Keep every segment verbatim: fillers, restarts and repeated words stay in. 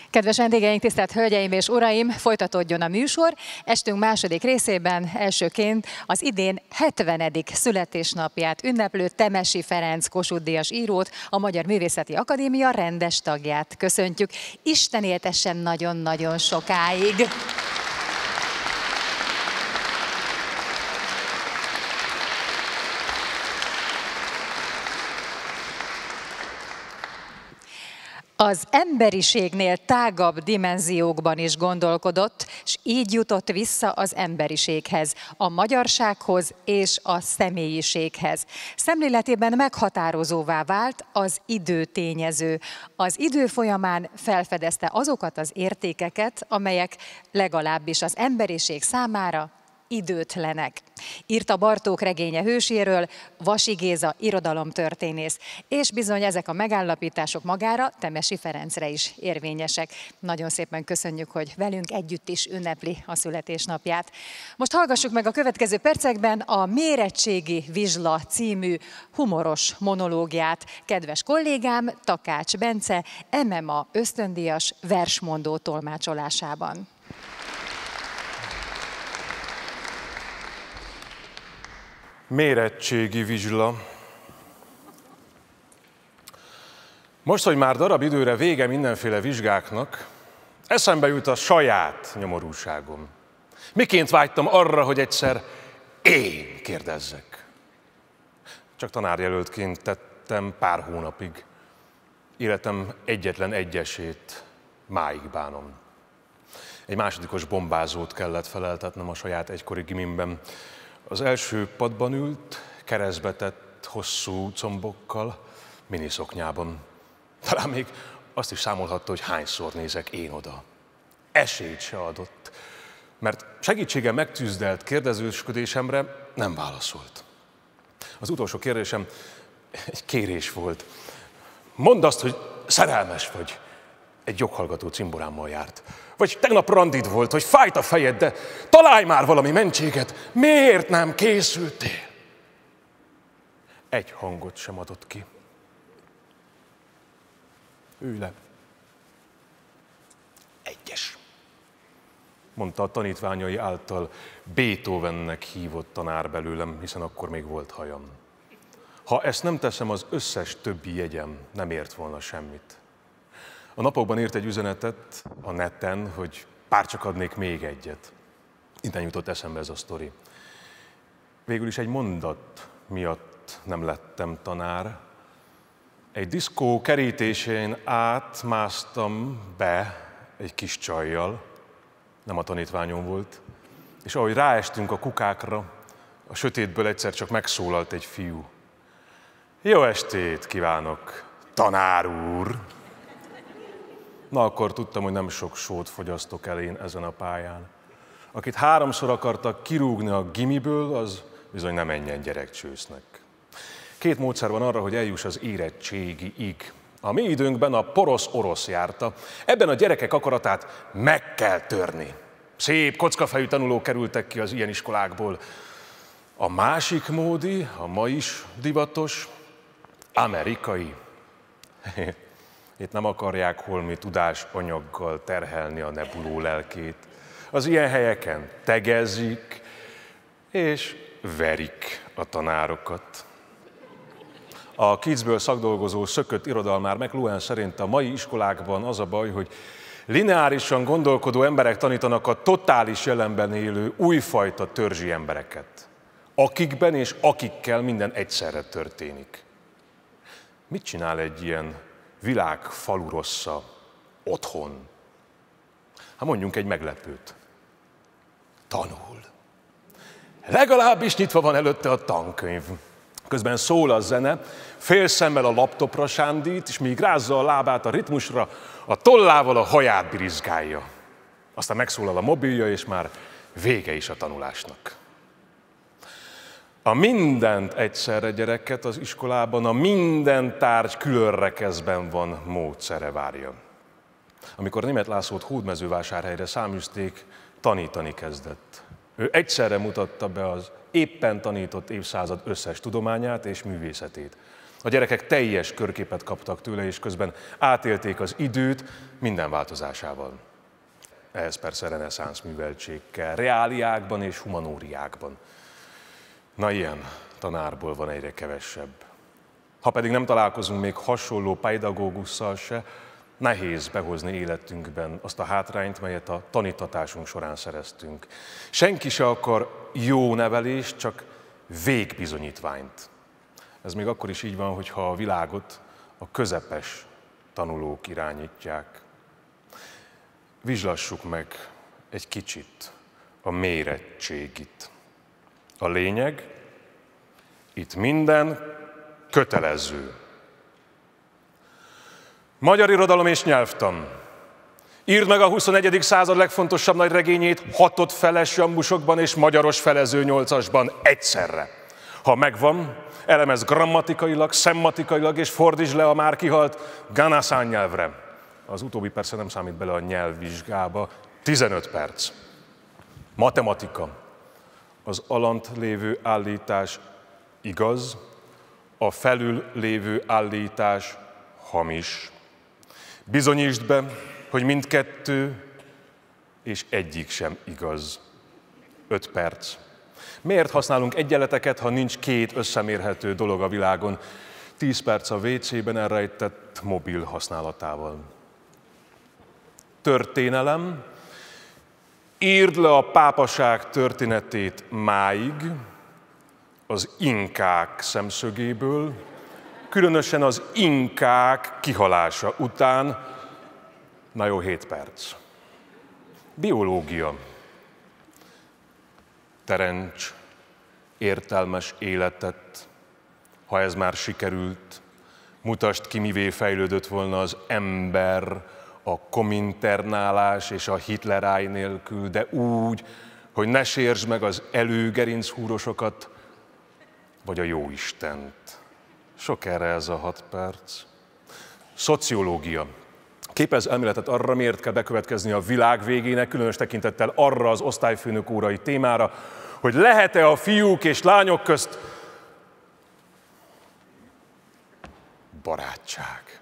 Kedves vendégeink, tisztelt hölgyeim és uraim, folytatódjon a műsor. Estünk második részében elsőként az idén hetvenedik születésnapját ünneplő Temesi Ferenc Kossuth-díjas írót, a Magyar Művészeti Akadémia rendes tagját köszöntjük. Isten éltessen nagyon-nagyon sokáig! Az emberiségnél tágabb dimenziókban is gondolkodott, és így jutott vissza az emberiséghez, a magyarsághoz és a személyiséghez. Szemléletében meghatározóvá vált az időtényező. Az idő folyamán felfedezte azokat az értékeket, amelyek legalábbis az emberiség számára időtlenek. Írta Bartók regénye hőséről, Vasi Géza irodalomtörténész, és bizony ezek a megállapítások magára Temesi Ferencre is érvényesek. Nagyon szépen köszönjük, hogy velünk együtt is ünnepli a születésnapját. Most hallgassuk meg a következő percekben a Mérettségi Vizsla című humoros monológiát kedves kollégám Takács Bence em em á ösztöndíjas versmondó tolmácsolásában. Mérettségi Vizsla. Most, hogy már darab időre vége mindenféle vizsgáknak, eszembe jut a saját nyomorúságom. Miként vágytam arra, hogy egyszer én kérdezzek. Csak tanárjelöltként tettem pár hónapig. Életem egyetlen egyesét máig bánom. Egy másodikos bombázót kellett feleltetnem a saját egykori gimimben. Az első padban ült, keresztbe tett hosszú combokkal, miniszoknyában. Talán még azt is számolhatta, hogy hányszor nézek én oda. Esélyt se adott, mert segítsége megtűzdelt kérdezősködésemre nem válaszolt. Az utolsó kérdésem egy kérés volt. Mondd azt, hogy szerelmes vagy. Egy joghallgató cimborámmal járt. Vagy tegnap randid volt, hogy fájt a fejed, de találj már valami mentséget. Miért nem készültél? Egy hangot sem adott ki. Ülj le. Egyes. Mondta a tanítványai által Beethovennek hívott tanár belőlem, hiszen akkor még volt hajam. Ha ezt nem teszem, az összes többi jegyem nem ért volna semmit. A napokban írt egy üzenetet a neten, hogy bárcsak adnék még egyet. Innen jutott eszembe ez a sztori. Végül is egy mondat miatt nem lettem tanár. Egy diszkó kerítésén átmásztam be egy kis csajjal, nem a tanítványom volt, és ahogy ráestünk a kukákra, a sötétből egyszer csak megszólalt egy fiú. Jó estét kívánok, tanár úr! Na, akkor tudtam, hogy nem sok sót fogyasztok el én ezen a pályán. Akit háromszor akartak kirúgni a gimiből, az bizony nem menjen gyerekcsősznek. Két módszer van arra, hogy eljuss az érettségiig. A mi időnkben a porosz orosz járta. Ebben a gyerekek akaratát meg kell törni. Szép kockafejű tanulók kerültek ki az ilyen iskolákból. A másik módi, a ma is divatos, amerikai. Itt nem akarják holmi tudásanyaggal terhelni a nebuló lelkét. Az ilyen helyeken tegezik és verik a tanárokat. A Kitzbühel szakdolgozó szökött irodalmár McLuhan szerint a mai iskolákban az a baj, hogy lineárisan gondolkodó emberek tanítanak a totális jelenben élő újfajta törzsi embereket, akikben és akikkel minden egyszerre történik. Mit csinál egy ilyen világ falurossza otthon? Hát mondjunk egy meglepőt. Tanul. Legalábbis nyitva van előtte a tankönyv. Közben szól a zene, fél szemmel a laptopra sándít, és míg rázza a lábát a ritmusra, a tollával a haját birizgálja. Aztán megszólal a mobilja, és már vége is a tanulásnak. A mindent egyszerre gyereket az iskolában, a minden tárgy külön rekeszben van módszere várja. Amikor Németh Lászlót Hódmezővásárhelyre száműzték, tanítani kezdett. Ő egyszerre mutatta be az éppen tanított évszázad összes tudományát és művészetét. A gyerekek teljes körképet kaptak tőle, és közben átélték az időt minden változásával. Ehhez persze reneszánsz műveltség kell, reáliákban és humanóriákban. Na ilyen tanárból van egyre kevesebb. Ha pedig nem találkozunk még hasonló pedagógussal se, nehéz behozni életünkben azt a hátrányt, melyet a tanítatásunk során szereztünk. Senki se akar jó nevelést, csak végbizonyítványt. Ez még akkor is így van, hogyha a világot a közepes tanulók irányítják. Vizslassuk meg egy kicsit a mérettségit. A lényeg, itt minden kötelező. Magyar irodalom és nyelvtan. Írd meg a huszonegyedik század legfontosabb nagy regényét hatott feles jambusokban és magyaros felező nyolcasban egyszerre. Ha megvan, elemezd grammatikailag, szemmatikailag és fordítsd le a már kihalt ganaszán nyelvre. Az utóbbi persze nem számít bele a nyelvvizsgába. tizenöt perc. Matematika. Az alant lévő állítás igaz, a felül lévő állítás hamis. Bizonyítsd be, hogy mindkettő és egyik sem igaz. öt perc. Miért használunk egyenleteket, ha nincs két összemérhető dolog a világon? tíz perc a vé cében elrejtett mobil használatával. Történelem. Írd le a pápaság történetét máig, az inkák szemszögéből, különösen az inkák kihalása után, na jó, hét perc. Biológia. Teremts értelmes életet, ha ez már sikerült, mutasd ki, mivé fejlődött volna az ember a kominternálás és a hitleráj nélkül, de úgy, hogy ne sérsd meg az előgerinchúrosokat, vagy a jóistent. Sok erre ez a hat perc. Szociológia. Képez elméletet arra, miért kell bekövetkezni a világ végének, különös tekintettel arra az osztályfőnök órai témára, hogy lehet-e a fiúk és lányok közt barátság.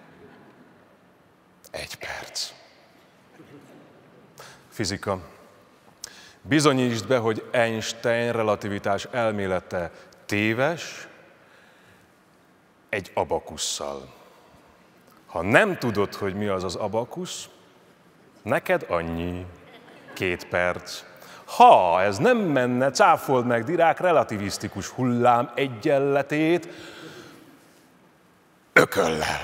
Egy perc. Fizika. Bizonyítsd be, hogy Einstein relativitás elmélete téves egy abakusszal. Ha nem tudod, hogy mi az az abakusz, neked annyi. Két perc. Ha ez nem menne, cáfold meg Dirac relativisztikus hullám egyenletét ököllel.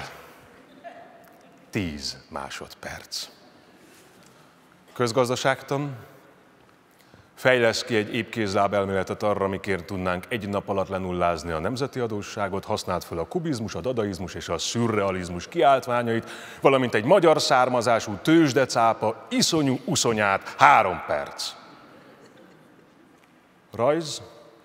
Tíz másodperc. Közgazdaságtan. Fejlesz ki egy épkézláb elméletet arra, miként tudnánk egy nap alatt lenullázni a nemzeti adósságot, használd fel a kubizmus, a dadaizmus és a szürrealizmus kiáltványait, valamint egy magyar származású tőzsdecápa iszonyú uszonyát, három perc. Rajz.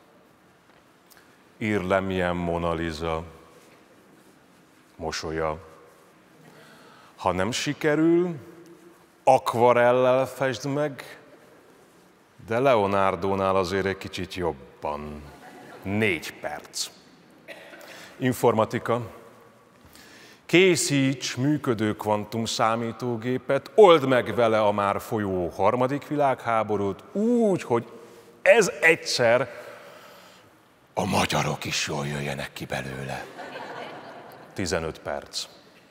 Írd le, milyen Mona Lisa mosolya. Ha nem sikerül, akvarellel fesd meg, de Leonardónál azért egy kicsit jobban. Négy perc. Informatika. Készíts működő kvantum számítógépet, old meg vele a már folyó harmadik világháborút úgy, hogy ez egyszer a magyarok is jól jöjjenek ki belőle. tizenöt perc.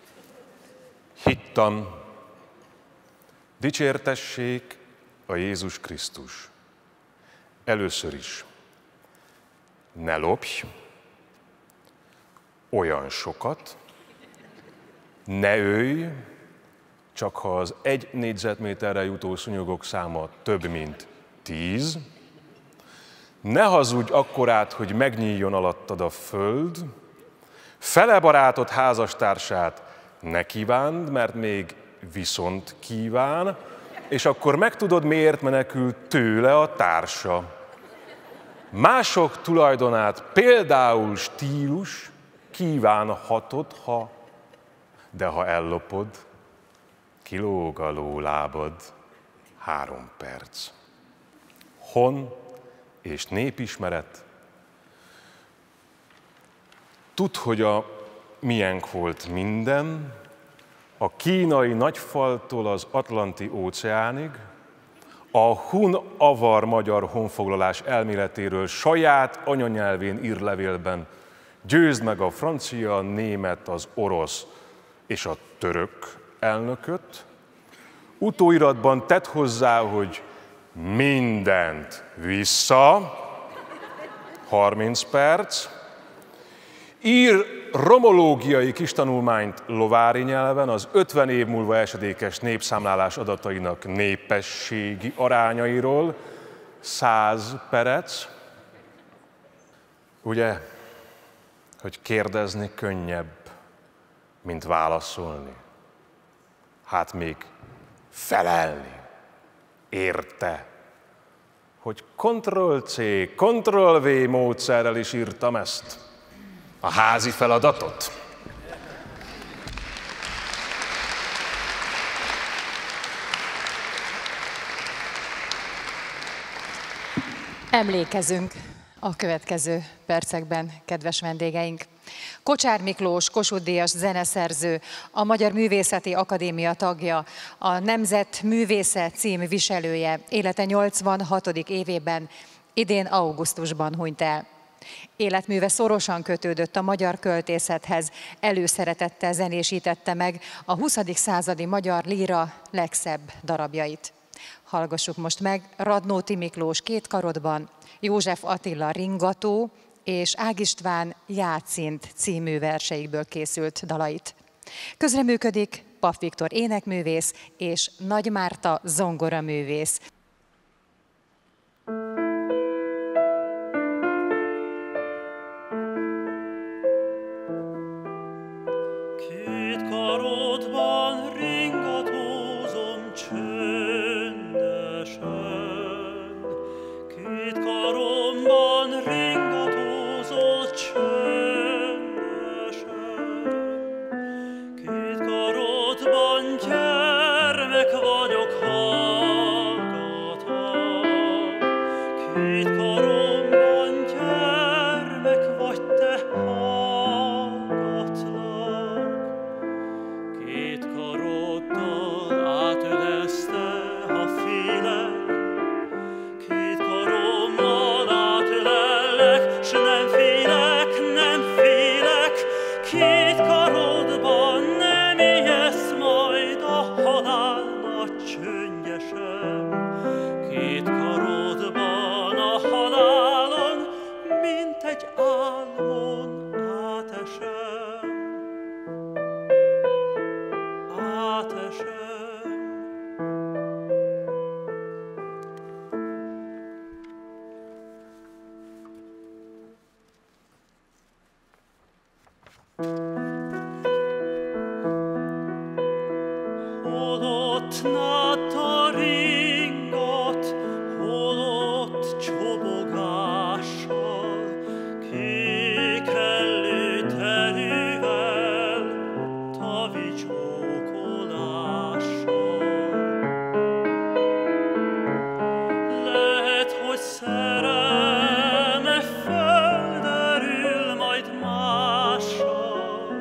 Hittan. Dicsértessék a Jézus Krisztus. Először is ne lopj olyan sokat, ne ölj, csak ha az egy négyzetméterre jutó szúnyogok száma több, mint tíz, ne hazudj akkorát, hogy megnyíljon alattad a föld, fele barátod házastársát ne kívánd, mert még viszont kíván, és akkor megtudod, miért menekül tőle a társa. Mások tulajdonát, például stílus, kívánhatod, ha, de ha ellopod, kilóg a lólábad. Három perc. Hon és népismeret. Tudd, hogy a miénk volt minden, a kínai nagyfaltól az Atlanti óceánig, a hun-avar-magyar honfoglalás elméletéről saját anyanyelvén ír levélben győzd meg a francia, a német, az orosz és a török elnököt. Utóiratban tedd hozzá, hogy mindent vissza, harminc perc. Ír romológiai kistanulmányt lovári nyelven az ötven év múlva esedékes népszámlálás adatainak népességi arányairól, száz perec. Ugye, hogy kérdezni könnyebb, mint válaszolni. Hát még felelni. Érte, hogy kontroll-C, kontroll-V módszerrel is írtam ezt, a házi feladatot. Emlékezünk a következő percekben, kedves vendégeink. Kocsár Miklós, Kossuth-díjas zeneszerző, a Magyar Művészeti Akadémia tagja, a Nemzet Művésze cím viselője, élete nyolcvanhatodik évében, idén augusztusban hunyt el. Életműve szorosan kötődött a magyar költészethez, előszeretettel zenésítette meg a huszadik századi magyar líra legszebb darabjait. Hallgassuk most meg Radnóti Miklós Két karodban, József Attila Ringató és Ág István Játszint című verseikből készült dalait. Közreműködik Pap Viktor énekművész és Nagy Márta zongoraművész. Két karodban ringatózom csöndesen, két karomban ringatózol csöndesen, két karodban gyermek vagyok, hallgatlak, két karomban gyermek vagy te, hallgatlak, két karoddal átölezte, ha félek, két karommal átölellek, s nem félek, nem félek, két karodban nem ijedsz majd a halál nagy csöngyesen, két karodban a halálon, mint egy álmon átesem, átesem. Holott náta ringat, holott csobogással, kék előterűvel, tavi csókolással. Lehet, hogy szerelme felderül majd mással,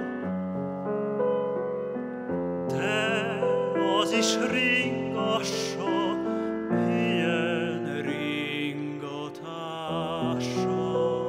de az is ringassa, ilyen ringatással.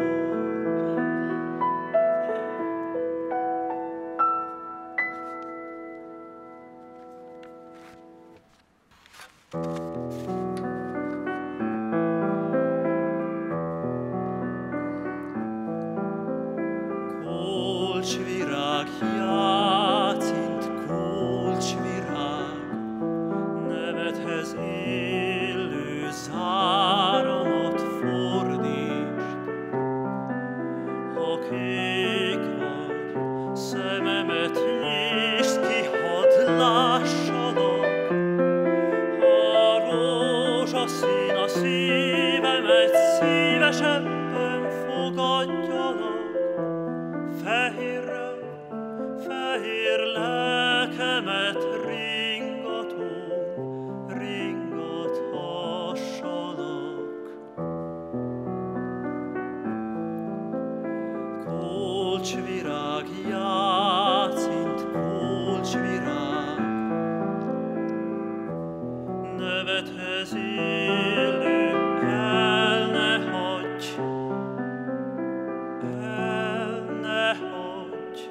Kulcsvirág, Játszint, kulcsvirág, nevedhez illő záramat fordítsd. Ha kék vagy, szememet nyisd ki, hadd lássalak. Ha rózsaszín a szívemet, szívesebben fogadjalak. Fehérre, fehér lelkemet ringató, ringathassalak. kulcsvirág, jászint kulcsvirág, nevedhez élő, el ne hagyj, el ne hagyj.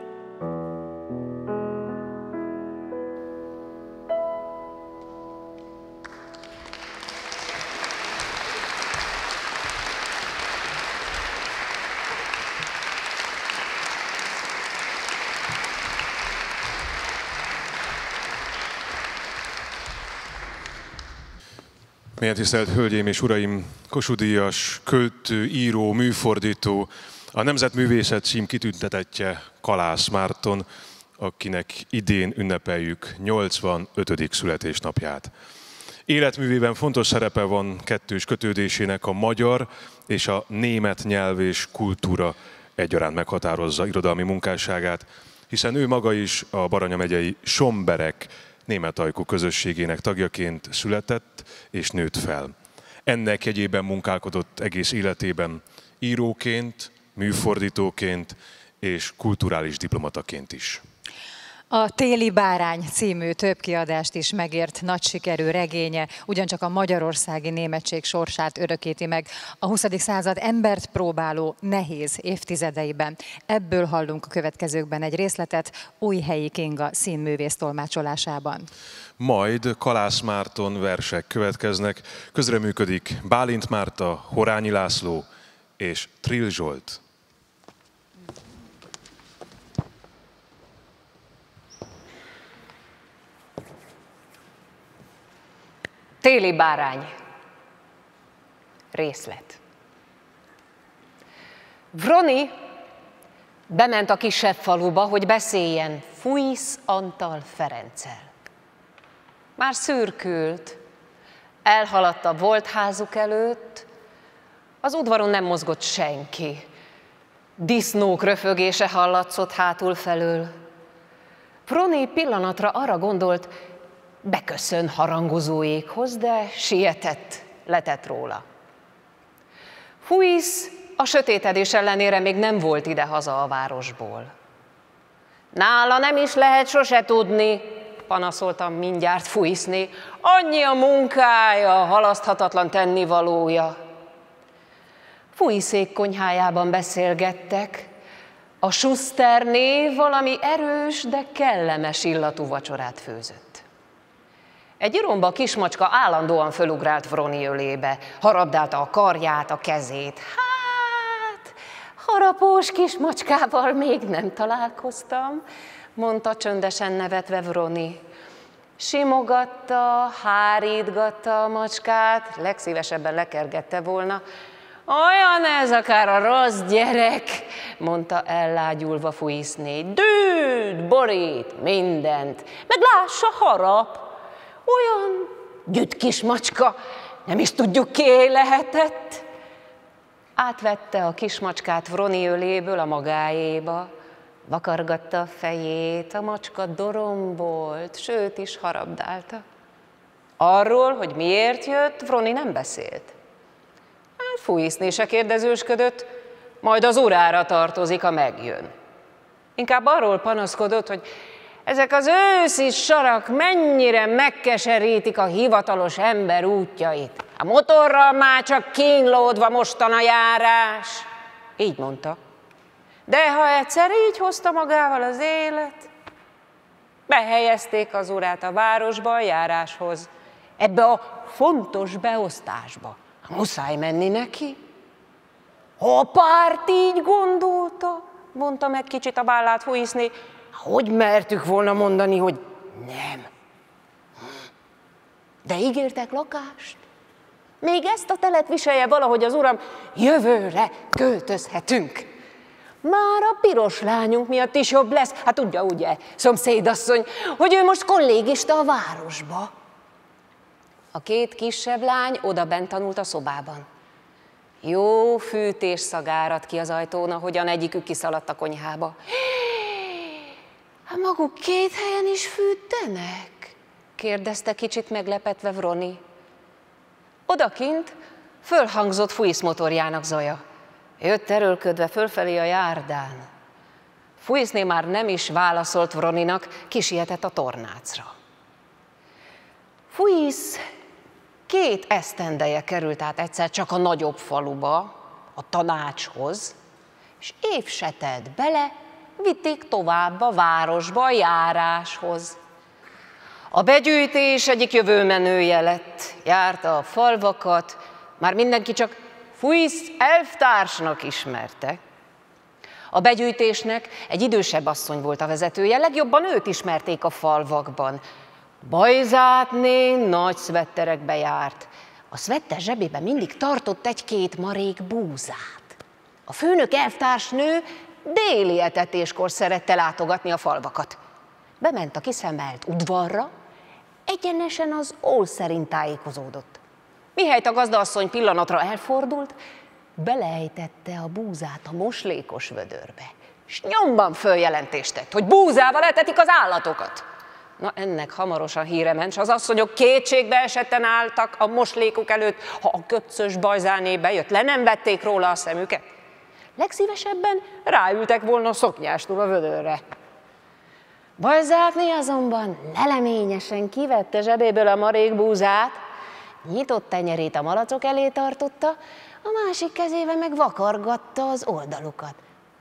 Milyen tisztelt Hölgyeim és Uraim, Kossuth Díjas, költő, író, műfordító, a Nemzetművészet cím kitüntetettje Kalász Márton, akinek idén ünnepeljük nyolcvanötödik születésnapját. Életművében fontos szerepe van kettős kötődésének, a magyar és a német nyelv és kultúra egyaránt meghatározza irodalmi munkásságát, hiszen ő maga is a Baranya megyei Somberek németajkú közösségének tagjaként született és nőtt fel. Ennek jegyében munkálkodott egész életében íróként, műfordítóként és kulturális diplomataként is. A Téli bárány című többkiadást is megért nagy sikerű regénye, ugyancsak a magyarországi németség sorsát örökíti meg a huszadik század embert próbáló nehéz évtizedeiben. Ebből hallunk a következőkben egy részletet Újhelyi Kinga színművész tolmácsolásában. Majd Kalász Márton versek következnek, közreműködik Bálint Márta, Horányi László és Trill Zsolt. Téli bárány. Részlet. Vroni bement a kisebb faluba, hogy beszéljen Fuisz Antal Ferenccel. Már szürkült, elhaladt a volt házuk előtt, az udvaron nem mozgott senki. Disznók röfögése hallatszott hátul felől. Vroni pillanatra arra gondolt, beköszön harangozóékhoz, de sietett, letett róla. Fuisz a sötétedés ellenére még nem volt idehaza a városból. Nála nem is lehet sose tudni, panaszoltam mindjárt Fuiszné, annyi a munkája, halaszthatatlan tennivalója. Fuiszék konyhájában beszélgettek, a Schusterné valami erős, de kellemes illatú vacsorát főzött. Egy iromba kismacska állandóan fölugrált Vroni ölébe, harabdálta a karját, a kezét. Hát, harapós kismacskával még nem találkoztam, mondta csöndesen nevetve Vroni. Simogatta, hárítgatta a macskát, legszívesebben lekergette volna. Olyan ez akár a rossz gyerek, mondta ellágyulva Fuiszné. Dűd, borít, mindent, meg lássa, harap. Olyan gyütt kis macska, nem is tudjuk, kié lehetett. Átvette a kismacskát Vroni öléből a magáéba, vakargatta a fejét, a macska dorombolt, sőt is harabdálta. Arról, hogy miért jött, Vroni nem beszélt. Fuiszné se kérdezősködött, majd az urára tartozik, ha megjön. Inkább arról panaszkodott, hogy ezek az őszi sarak mennyire megkeserítik a hivatalos ember útjait. A motorral már csak kínlódva mostan a járás. Így mondta. De ha egyszer így hozta magával az élet, behelyezték az urát a városba a járáshoz, ebbe a fontos beosztásba. Muszáj menni neki. Ha a párt így gondolta, mondta meg kicsit a vállát Fuiszné, hogy mertük volna mondani, hogy nem. De ígértek lakást. Még ezt a telet viselje valahogy az uram, jövőre költözhetünk. Már a piros lányunk miatt is jobb lesz. Hát tudja ugye, szomszédasszony, hogy ő most kollégista a városba. A két kisebb lány odabent tanult a szobában. Jó fűtés szagárad ki az ajtón, ahogyan egyikük kiszaladt a konyhába. Hát maguk két helyen is fűtenek? Kérdezte kicsit meglepetve Vroni. Odakint fölhangzott Fuisz motorjának zaja. Jött erőlködve fölfelé a járdán. Fuiszné már nem is válaszolt Vroninak, kisietett a tornácra. Fuisz két esztendeje került át egyszer csak a nagyobb faluba, a tanácshoz, és év se telt bele, vitték tovább a városba, a járáshoz. A begyűjtés egyik jövőmenője lett, járta a falvakat, már mindenki csak Fuisz elftársnak ismerte. A begyűjtésnek egy idősebb asszony volt a vezetője, legjobban őt ismerték a falvakban. Bajzátné nagy szvetterekbe járt. A szvetter zsebében mindig tartott egy-két marék búzát. A főnök elvtársnő déli etetéskor szerette látogatni a falvakat. Bement a kiszemelt udvarra, egyenesen az ól szerint tájékozódott. Mihelyt a gazdaasszony pillanatra elfordult, beleejtette a búzát a moslékos vödörbe, és nyomban följelentést tett, hogy búzával etetik az állatokat. Na, ennek hamarosan híre ment, s az asszonyok kétségbe esetten álltak a moslékuk előtt, ha a köpcös Bajzáné bejött, le nem vették róla a szemüket. Legszívesebben ráültek volna a szoknyástól a vödörre. Bajzátné azonban leleményesen kivette zsebéből a marék búzát, nyitott tenyerét a malacok elé tartotta, a másik kezével meg vakargatta az oldalukat.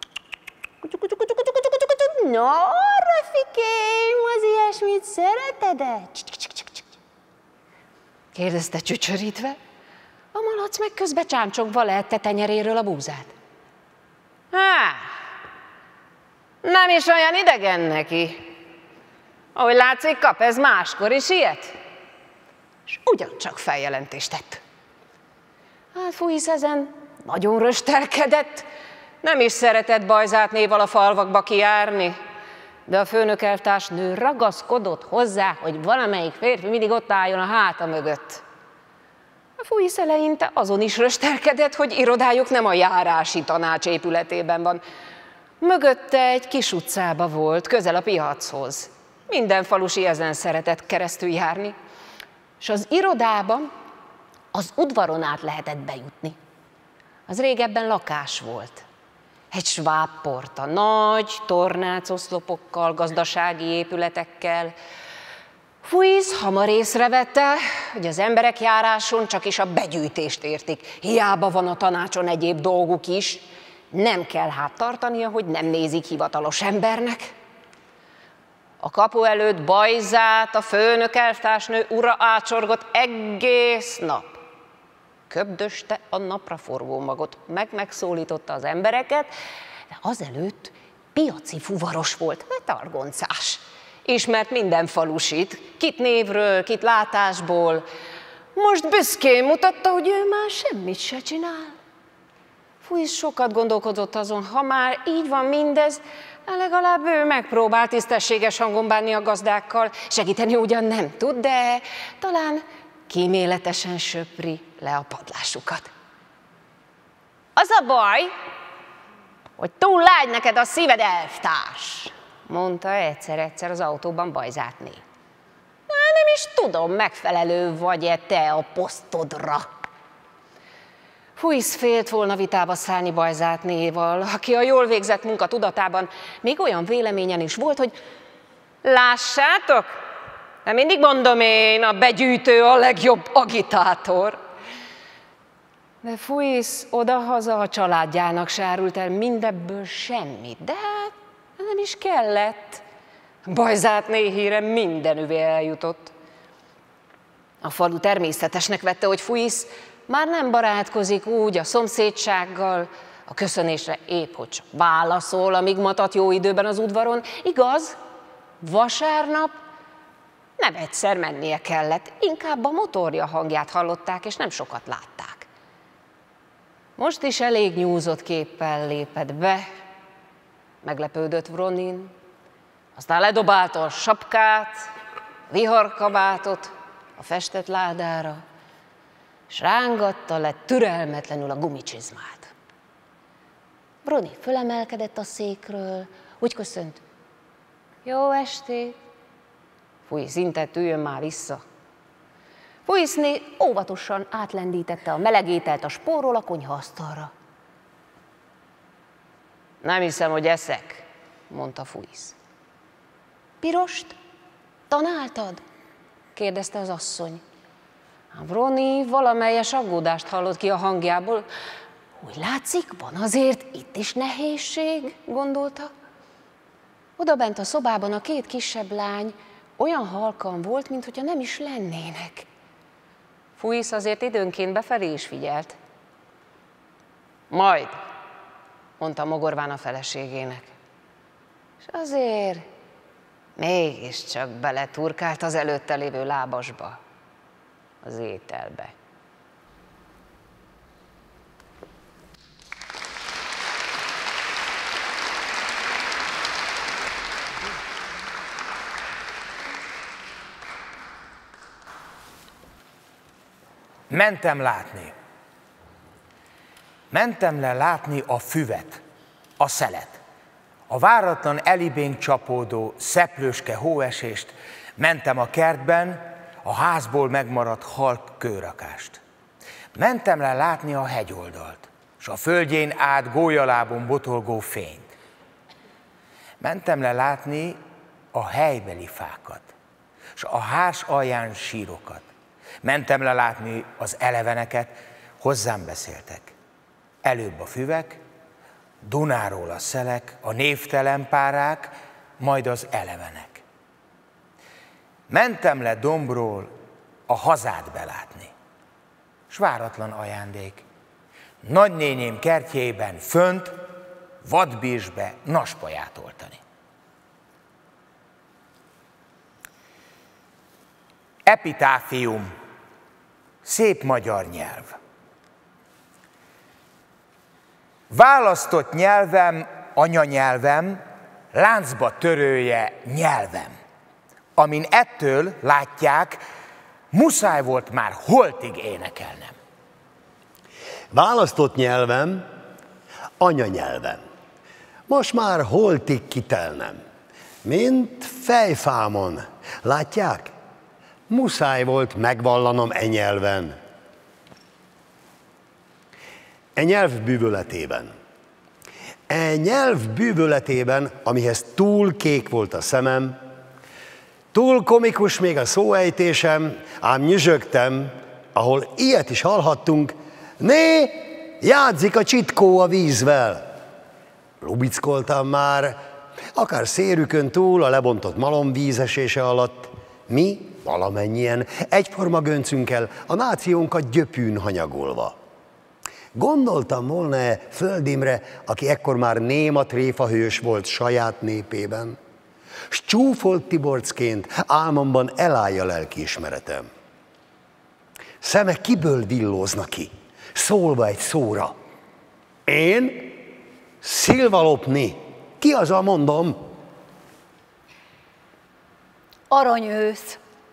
Na, Rafikém, az ilyesmit szereted-e? Kérdezte csücsörítve. A malac meg közbe csámcsogva lehette tenyeréről a búzát. Há, nem is olyan idegen neki. Ahogy látszik, kap ez máskor is ilyet. És ugyancsak feljelentést tett. Hát Fuisz ezen nagyon röstelkedett, nem is szeretett Bajzátnéval a falvakba kijárni, de a főnök elvtársnő ragaszkodott hozzá, hogy valamelyik férfi mindig ott álljon a háta mögött. A Fuisz eleinte azon is röstelkedett, hogy irodájuk nem a járási tanács épületében van. Mögötte egy kis utcába volt, közel a piachoz. Minden falusi ezen szeretett keresztül járni, és az irodában az udvaron át lehetett bejutni. Az régebben lakás volt. Egy sváb porta, nagy tornácoszlopokkal, gazdasági épületekkel. Fuisz hamar észrevette, hogy az emberek járáson csak is a begyűjtést értik. Hiába van a tanácson egyéb dolguk is, nem kell hát tartania, hogy nem nézik hivatalos embernek. A kapu előtt Bajzát, a főnök elvtársnő ura ácsorgott egész nap. Köbdöste a napraforgó magot, meg megszólította az embereket, de azelőtt piaci fuvaros volt, targoncás. Ismert minden falusit, kit névről, kit látásból. Most büszkén mutatta, hogy ő már semmit se csinál. Fuisz sokat gondolkodott azon, ha már így van mindez, legalább ő megpróbál tisztességes hangon bánni a gazdákkal, segíteni ugyan nem tud, de talán kíméletesen söpri le a padlásukat. Az a baj, hogy túl lágy neked a szíved, elvtárs, mondta egyszer-egyszer az autóban Bajzátné. Nem is tudom, megfelelő vagy-e te a posztodra. Fuisz félt volna vitába szállni Bajzátnéval, aki a jól végzett munka tudatában még olyan véleményen is volt, hogy lássátok, de mindig mondom én, a begyűjtő a legjobb agitátor. De Fuisz odahaza a családjának se árult el mindebből semmit, de hát nem is kellett. Bajzátné híre mindenüvé eljutott. A falu természetesnek vette, hogy Fuisz már nem barátkozik úgy a szomszédsággal, a köszönésre épp hogy csak válaszol, amíg matat jó időben az udvaron. Igaz, vasárnap nem egyszer mennie kellett, inkább a motorja hangját hallották, és nem sokat látták. Most is elég nyúzott képpel lépett be, meglepődött Vronin, aztán ledobálta a sapkát, viharkabátot a festett ládára, és rángatta le türelmetlenül a gumicsizmát. Vroni fölemelkedett a székről, úgy köszönt. Jó estét! Fuisz intett, üljön már vissza. Fuiszné óvatosan átlendítette a meleg ételt a spórról a konyhaasztalra. Nem hiszem, hogy eszek, mondta Fuisz. Pirost? Tanáltad? kérdezte az asszony. Vroni valamelyes aggódást hallott ki a hangjából. Úgy látszik, van azért itt is nehézség, gondolta. Odabent a szobában a két kisebb lány olyan halkan volt, mintha nem is lennének. Fuisz azért időnként befelé is figyelt. Majd, mondta mogorván a feleségének. És azért mégiscsak beleturkált az előtte lévő lábasba, az ételbe. Mentem látni. Mentem le látni a füvet, a szelet, a váratlan elibénk csapódó szeplőske hóesést, mentem a kertben a házból megmaradt halk kőrakást. Mentem le látni a hegyoldalt, s a földjén át gólyalábon botolgó fényt. Mentem le látni a helybeli fákat, s a ház alján sírokat. Mentem le látni az eleveneket, hozzám beszéltek. Előbb a füvek, Dunáról a szelek, a névtelen párák, majd az elevenek. Mentem le dombról a hazát belátni, s váratlan ajándék. Nagynéném kertjében fönt, vadbírsbe naspaját oltani. Epitáfium, szép magyar nyelv. Választott nyelvem, anyanyelvem, láncba törője nyelvem, amin ettől, látják, muszáj volt már holtig énekelnem. Választott nyelvem, anyanyelvem, most már holtig kitelnem, mint fejfámon, látják? Muszáj volt megvallanom e nyelven. E nyelv bűvöletében. E nyelv bűvöletében, amihez túl kék volt a szemem, túl komikus még a szóejtésem, ám nyüzsögtem, ahol ilyet is hallhattunk, né, játzik a csitkó a vízvel. Lubickoltam már, akár szérükön túl a lebontott malomvíz esése alatt, mi valamennyien egyforma göncünkkel a nációnkat gyöpűn hanyagolva. Gondoltam volna Földimre, aki ekkor már néma tréfahős volt saját népében, s csúfolt Tiborcként álmomban elállja lelkiismeretem. Szeme kiből villózna ki, szólva egy szóra. Én szilvalopni, ki az a mondom? Aranyősz,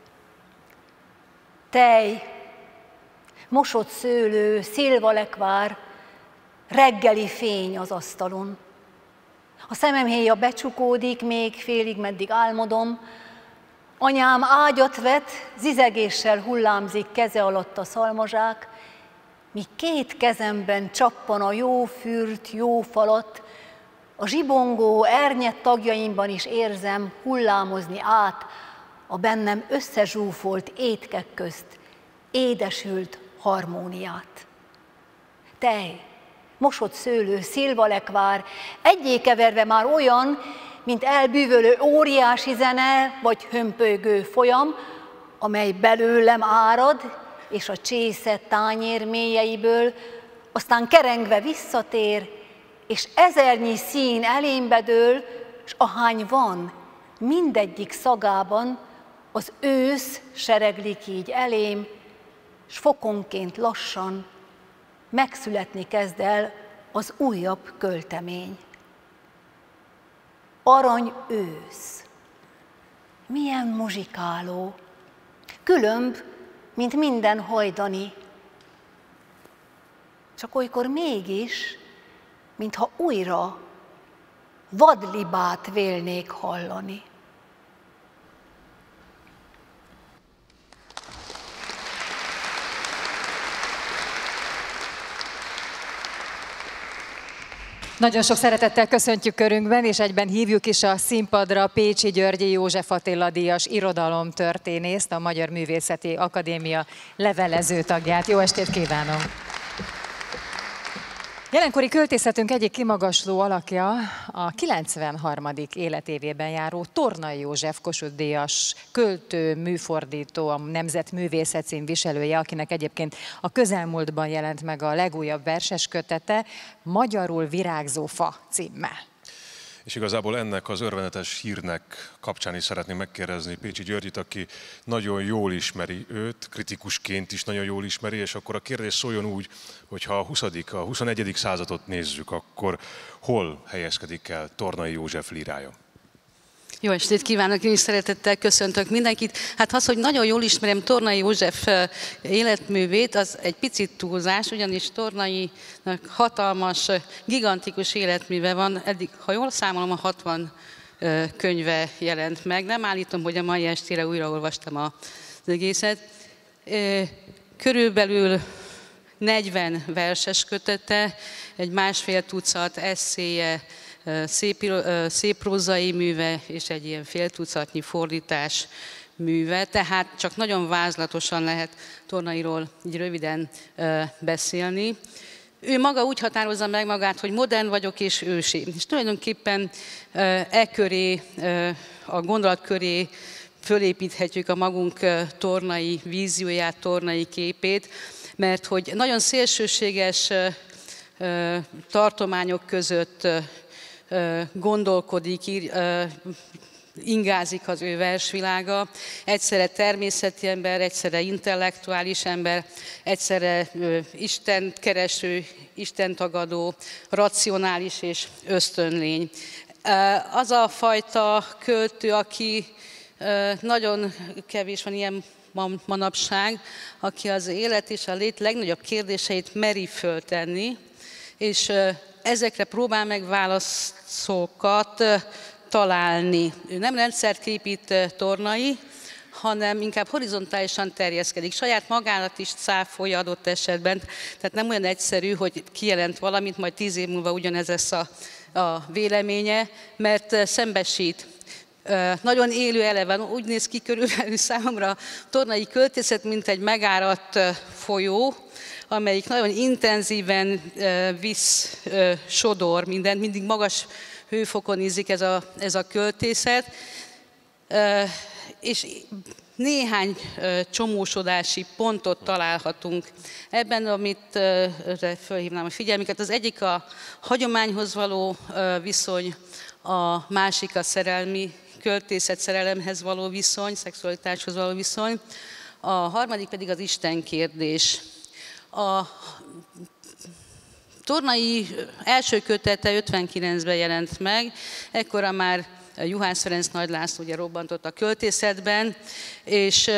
tej, mosott szőlő, szilvalekvár, reggeli fény az asztalon. A szemem héja becsukódik, még félig meddig álmodom. Anyám ágyat vet, zizegéssel hullámzik keze alatt a szalmazsák, míg két kezemben csappan a jó fürt, jó falat, a zsibongó, ernyett tagjaimban is érzem hullámozni át a bennem összezsúfolt étkek közt édesült harmóniát. Tej, mosott szőlő, szilvalekvár, egyé keverve már olyan, mint elbűvölő óriási zene, vagy hömpölygő folyam, amely belőlem árad, és a csésze tányér mélyeiből, aztán kerengve visszatér, és ezernyi szín elémbe dől, s ahány van, mindegyik szagában az ősz sereglik így elém, s fokonként lassan megszületni kezd el az újabb költemény. Arany ősz. Milyen muzsikáló, különb, mint minden hajdani. Csak olykor mégis, mintha újra vadlibát vélnék hallani. Nagyon sok szeretettel köszöntjük körünkben, és egyben hívjuk is a színpadra Pécsi Györgyi József Attila díjas irodalomtörténészt, a Magyar Művészeti Akadémia levelező tagját. Jó estét kívánok! Jelenkori költészetünk egyik kimagasló alakja a kilencvenharmadik életévében járó Tornai József Kossuth-díjas költő, műfordító, a Nemzetművészet cím viselője, akinek egyébként a közelmúltban jelent meg a legújabb verses kötete, Magyarul virágzó fa címmel. És igazából ennek az örvendetes hírnek kapcsán is szeretném megkérdezni Pécsi Györgyit, aki nagyon jól ismeri őt, kritikusként is nagyon jól ismeri, és akkor a kérdés szóljon úgy, hogy ha a huszadik, a huszonegyedik századot nézzük, akkor hol helyezkedik el Tornai József lírája? Jó estét kívánok, én is szeretettel köszöntök mindenkit. Hát az, hogy nagyon jól ismerem Tornai József életművét, az egy picit túlzás, ugyanis Tornainak hatalmas, gigantikus életműve van. Eddig, ha jól számolom, a hatvan könyve jelent meg. Nem állítom, hogy a mai estére újraolvastam az egészet. Körülbelül negyven verses kötete, egy másfél tucat esszéje, Szép, szép prózai műve és egy ilyen fél tucatnyi fordítás műve, tehát csak nagyon vázlatosan lehet Tornairól így röviden beszélni. Ő maga úgy határozza meg magát, hogy modern vagyok és ősi. És tulajdonképpen e köré, a gondolat köré fölépíthetjük a magunk tornai vízióját, tornai képét, mert hogy nagyon szélsőséges tartományok között gondolkodik, ingázik az ő versvilága. Egyszerre természeti ember, egyszerre intellektuális ember, egyszerre istenkereső, istentagadó, racionális és ösztönlény. Az a fajta költő, aki nagyon kevés van ilyen manapság, aki az élet és a lét legnagyobb kérdéseit meri föltenni, és ezekre próbál meg válaszokat találni. Ő nem rendszert épít Tornai, hanem inkább horizontálisan terjeszkedik. Saját magának is cáfolja adott esetben, tehát nem olyan egyszerű, hogy kijelent valamit, majd tíz év múlva ugyanez lesz a, a véleménye, mert szembesít. Nagyon élő eleve, úgy néz ki körülbelül számomra a tornai költészet, mint egy megáradt folyó, amelyik nagyon intenzíven visz, sodor mindent, mindig magas hőfokon ízik ez a, ez a költészet, és néhány csomósodási pontot találhatunk ebben, amit felhívnám a figyelmüket. Az egyik a hagyományhoz való viszony, a másik a szerelmi költészet, szerelemhez való viszony, szexualitáshoz való viszony, a harmadik pedig az Isten kérdés. A Tornai első kötete ötvenkilencben jelent meg, ekkora már Juhász Ferenc Nagy László ugye robbantott a költészetben, és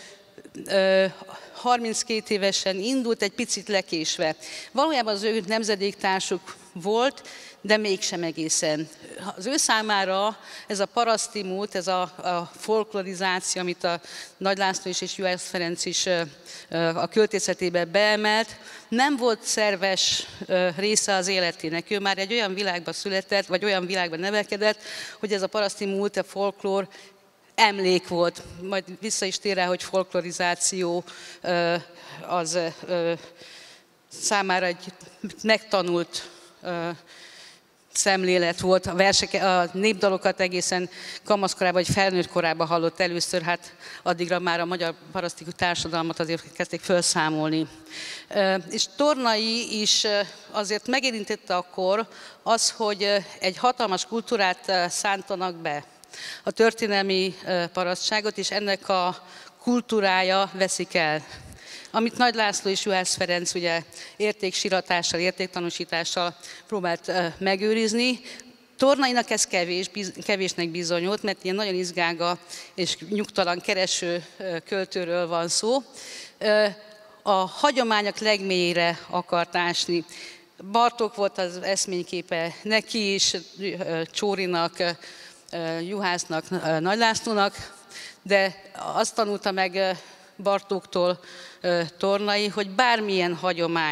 harminckét évesen indult, egy picit lekésve. Valójában az ő nemzedéktársuk volt, de mégsem egészen. Az ő számára ez a paraszti múlt, ez a, a folklorizáció, amit a Nagy László is és Juhász Ferenc is a költészetébe beemelt, nem volt szerves része az életének. Ő már egy olyan világban született, vagy olyan világban nevelkedett, hogy ez a paraszti múlt, a folklór emlék volt. Majd vissza is tér rá, hogy folklorizáció az számára egy megtanult szemlélet volt, a, versek, a népdalokat egészen kamaszkorában vagy felnőtt korában hallott először, hát addigra már a magyar paraszti társadalmat azért kezdték felszámolni. És Tornai is azért megérintette akkor az, hogy egy hatalmas kultúrát szántanak be, a történelmi parasztságot, és ennek a kultúrája veszik el. Amit Nagy László és Juhász Ferenc ugye értéksiratással, értéktanúsítással próbált megőrizni. Tornainak ez kevés, kevésnek bizonyult, mert ilyen nagyon izgága és nyugtalan kereső költőről van szó. A hagyományok legmélyére akart ásni. Bartók volt az eszményképe neki is, Csórinak, Juhásznak, Nagy Lászlónak, de azt tanulta meg Bartóktól Tornai, hogy bármilyen hagyományt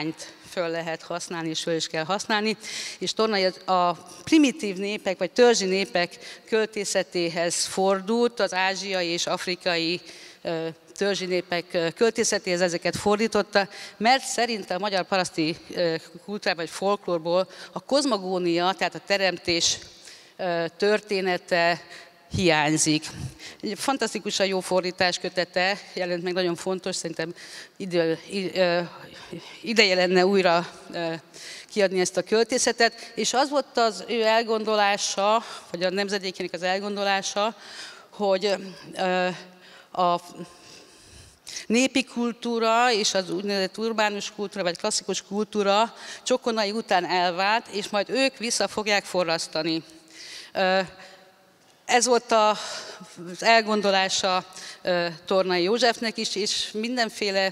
föl lehet használni, és föl is kell használni. És Tornai a primitív népek, vagy törzsi népek költészetéhez fordult, az ázsiai és afrikai törzsi népek költészetéhez ezeket fordította, mert szerinte a magyar paraszti kultúrában, vagy folklórból a kozmogónia, tehát a teremtés története hiányzik. Egy fantasztikusan jó fordítás kötete jelent meg, nagyon fontos, szerintem ide, ideje lenne újra kiadni ezt a költészetet, és az volt az ő elgondolása, vagy a nemzedékének az elgondolása, hogy a népi kultúra és az úgynevezett urbánus kultúra, vagy klasszikus kultúra Csokonai után elvált, és majd ők vissza fogják forrasztani. Ez volt az elgondolása Tornai Józsefnek is, és mindenféle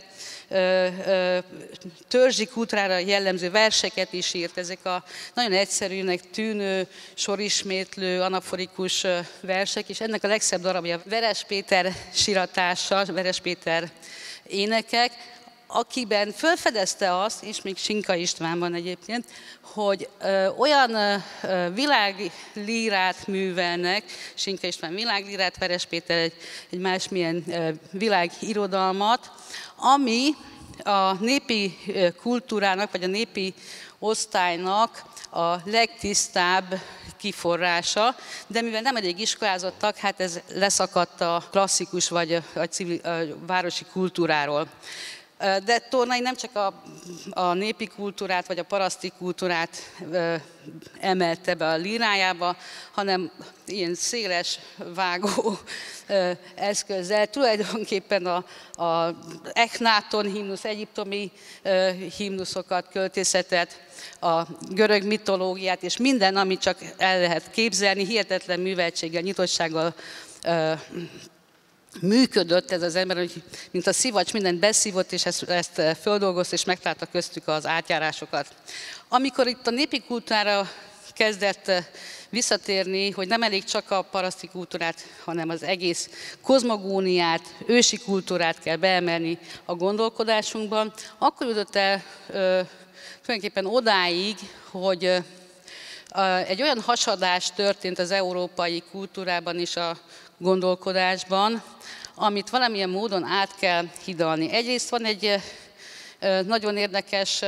törzsi kultúrára jellemző verseket is írt. Ezek a nagyon egyszerűnek tűnő, sorismétlő, anaforikus versek, és ennek a legszebb darabja Veres Péter siratása, Veres Péter énekek, akiben felfedezte azt, és még Sinka Istvánban egyébként, hogy ö, olyan ö, világlírát művelnek, Sinka István világlírát, Veres Péter egy, egy másmilyen ö, világirodalmat, ami a népi kultúrának, vagy a népi osztálynak a legtisztább kiforrása, de mivel nem elég iskolázottak, hát ez leszakadt a klasszikus vagy a, civil, a városi kultúráról. De Tornai nem csak a, a népi kultúrát, vagy a paraszti kultúrát ö, emelte be a lírájába, hanem ilyen széles vágó ö, eszközzel. Tulajdonképpen a, a Echnáton himnusz, egyiptomi ö, himnuszokat, költészetet, a görög mitológiát, és minden, amit csak el lehet képzelni, hihetetlen műveltséggel, nyitottsággal ö, működött ez az ember, hogy mint a szivacs mindent beszívott, és ezt, ezt földolgozta, és megtalálta köztük az átjárásokat. Amikor itt a népi kultúrára kezdett visszatérni, hogy nem elég csak a paraszti kultúrát, hanem az egész kozmogóniát, ősi kultúrát kell beemelni a gondolkodásunkban, akkor jutott el ö, tulajdonképpen odáig, hogy ö, egy olyan hasadás történt az európai kultúrában és a gondolkodásban, amit valamilyen módon át kell hidalni. Egyrészt van egy nagyon érdekes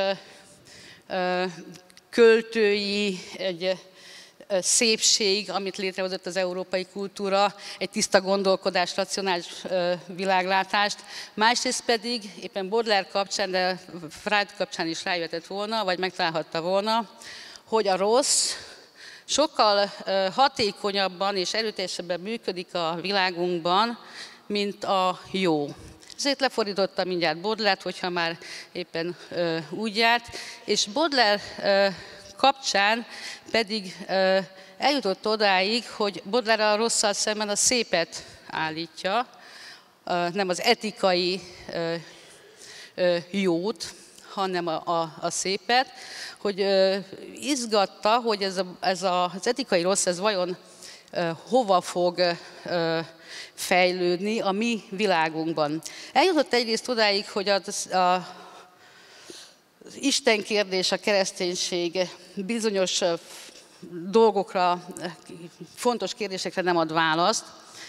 költői, egy szépség, amit létrehozott az európai kultúra, egy tiszta gondolkodás, racionális világlátást. Másrészt pedig éppen Baudelaire kapcsán, de Freud kapcsán is rájöhetett volna, vagy megtalálhatta volna, hogy a rossz sokkal hatékonyabban és erőteljesebben működik a világunkban, mint a jó. Ezért lefordította mindjárt Baudelaire-t, hogyha már éppen ö, úgy járt, és Baudelaire ö, kapcsán pedig ö, eljutott odáig, hogy Baudelaire a rosszal szemben a szépet állítja, ö, nem az etikai ö, ö, jót, hanem a, a, a szépet, hogy ö, izgatta, hogy ez, a, ez a, az etikai rossz, ez vajon ö, hova fog ö, fejlődni a mi világunkban. Eljutott egyrészt odáig, hogy az, a, az Isten kérdés, a kereszténység bizonyos dolgokra, fontos kérdésekre nem ad választ,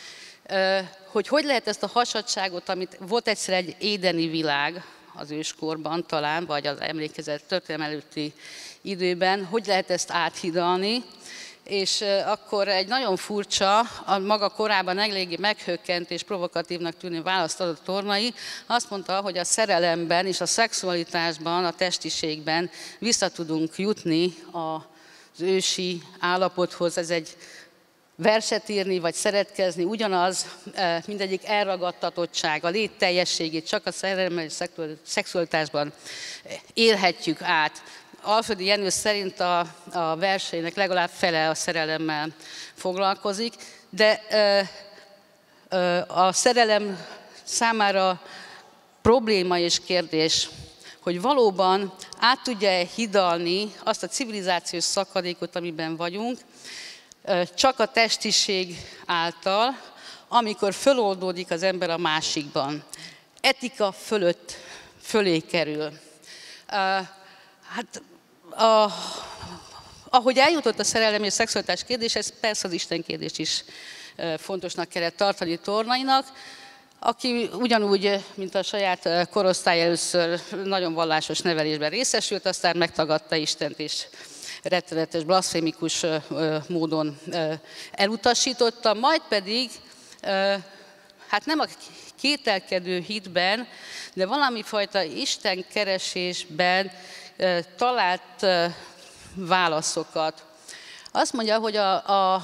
hogy hogy lehet ezt a hasadtságot, amit volt egyszer egy édeni világ az őskorban talán, vagy az emlékezett történelem előtti időben, hogy lehet ezt áthidalni, és akkor egy nagyon furcsa, a maga korában eléggé meghökkent és provokatívnak tűnő választ adott Tornai. Azt mondta, hogy a szerelemben és a szexualitásban, a testiségben vissza tudunk jutni az ősi állapothoz. Ez egy verset írni, vagy szeretkezni, ugyanaz, mindegyik elragadtatottság, a lét teljességét csak a szerelemmel és szexualitásban élhetjük át. Alföldi Jenő szerint a, a verseinek legalább fele a szerelemmel foglalkozik, de ö, ö, a szerelem számára probléma és kérdés, hogy valóban át tudja-e hidalni azt a civilizációs szakadékot, amiben vagyunk, ö, csak a testiség által, amikor föloldódik az ember a másikban. Etika fölött, fölé kerül. Ö, Hát, a, ahogy eljutott a szerelem és szexualitás kérdés, ez persze az Isten kérdés is fontosnak kellett tartani Tornainak, aki ugyanúgy, mint a saját korosztály először nagyon vallásos nevelésben részesült, aztán megtagadta Istent és rettenetes, blaszfémikus módon elutasította, majd pedig, hát nem a kételkedő hitben, de valami fajta Isten keresésben talált válaszokat. Azt mondja, hogy a, a,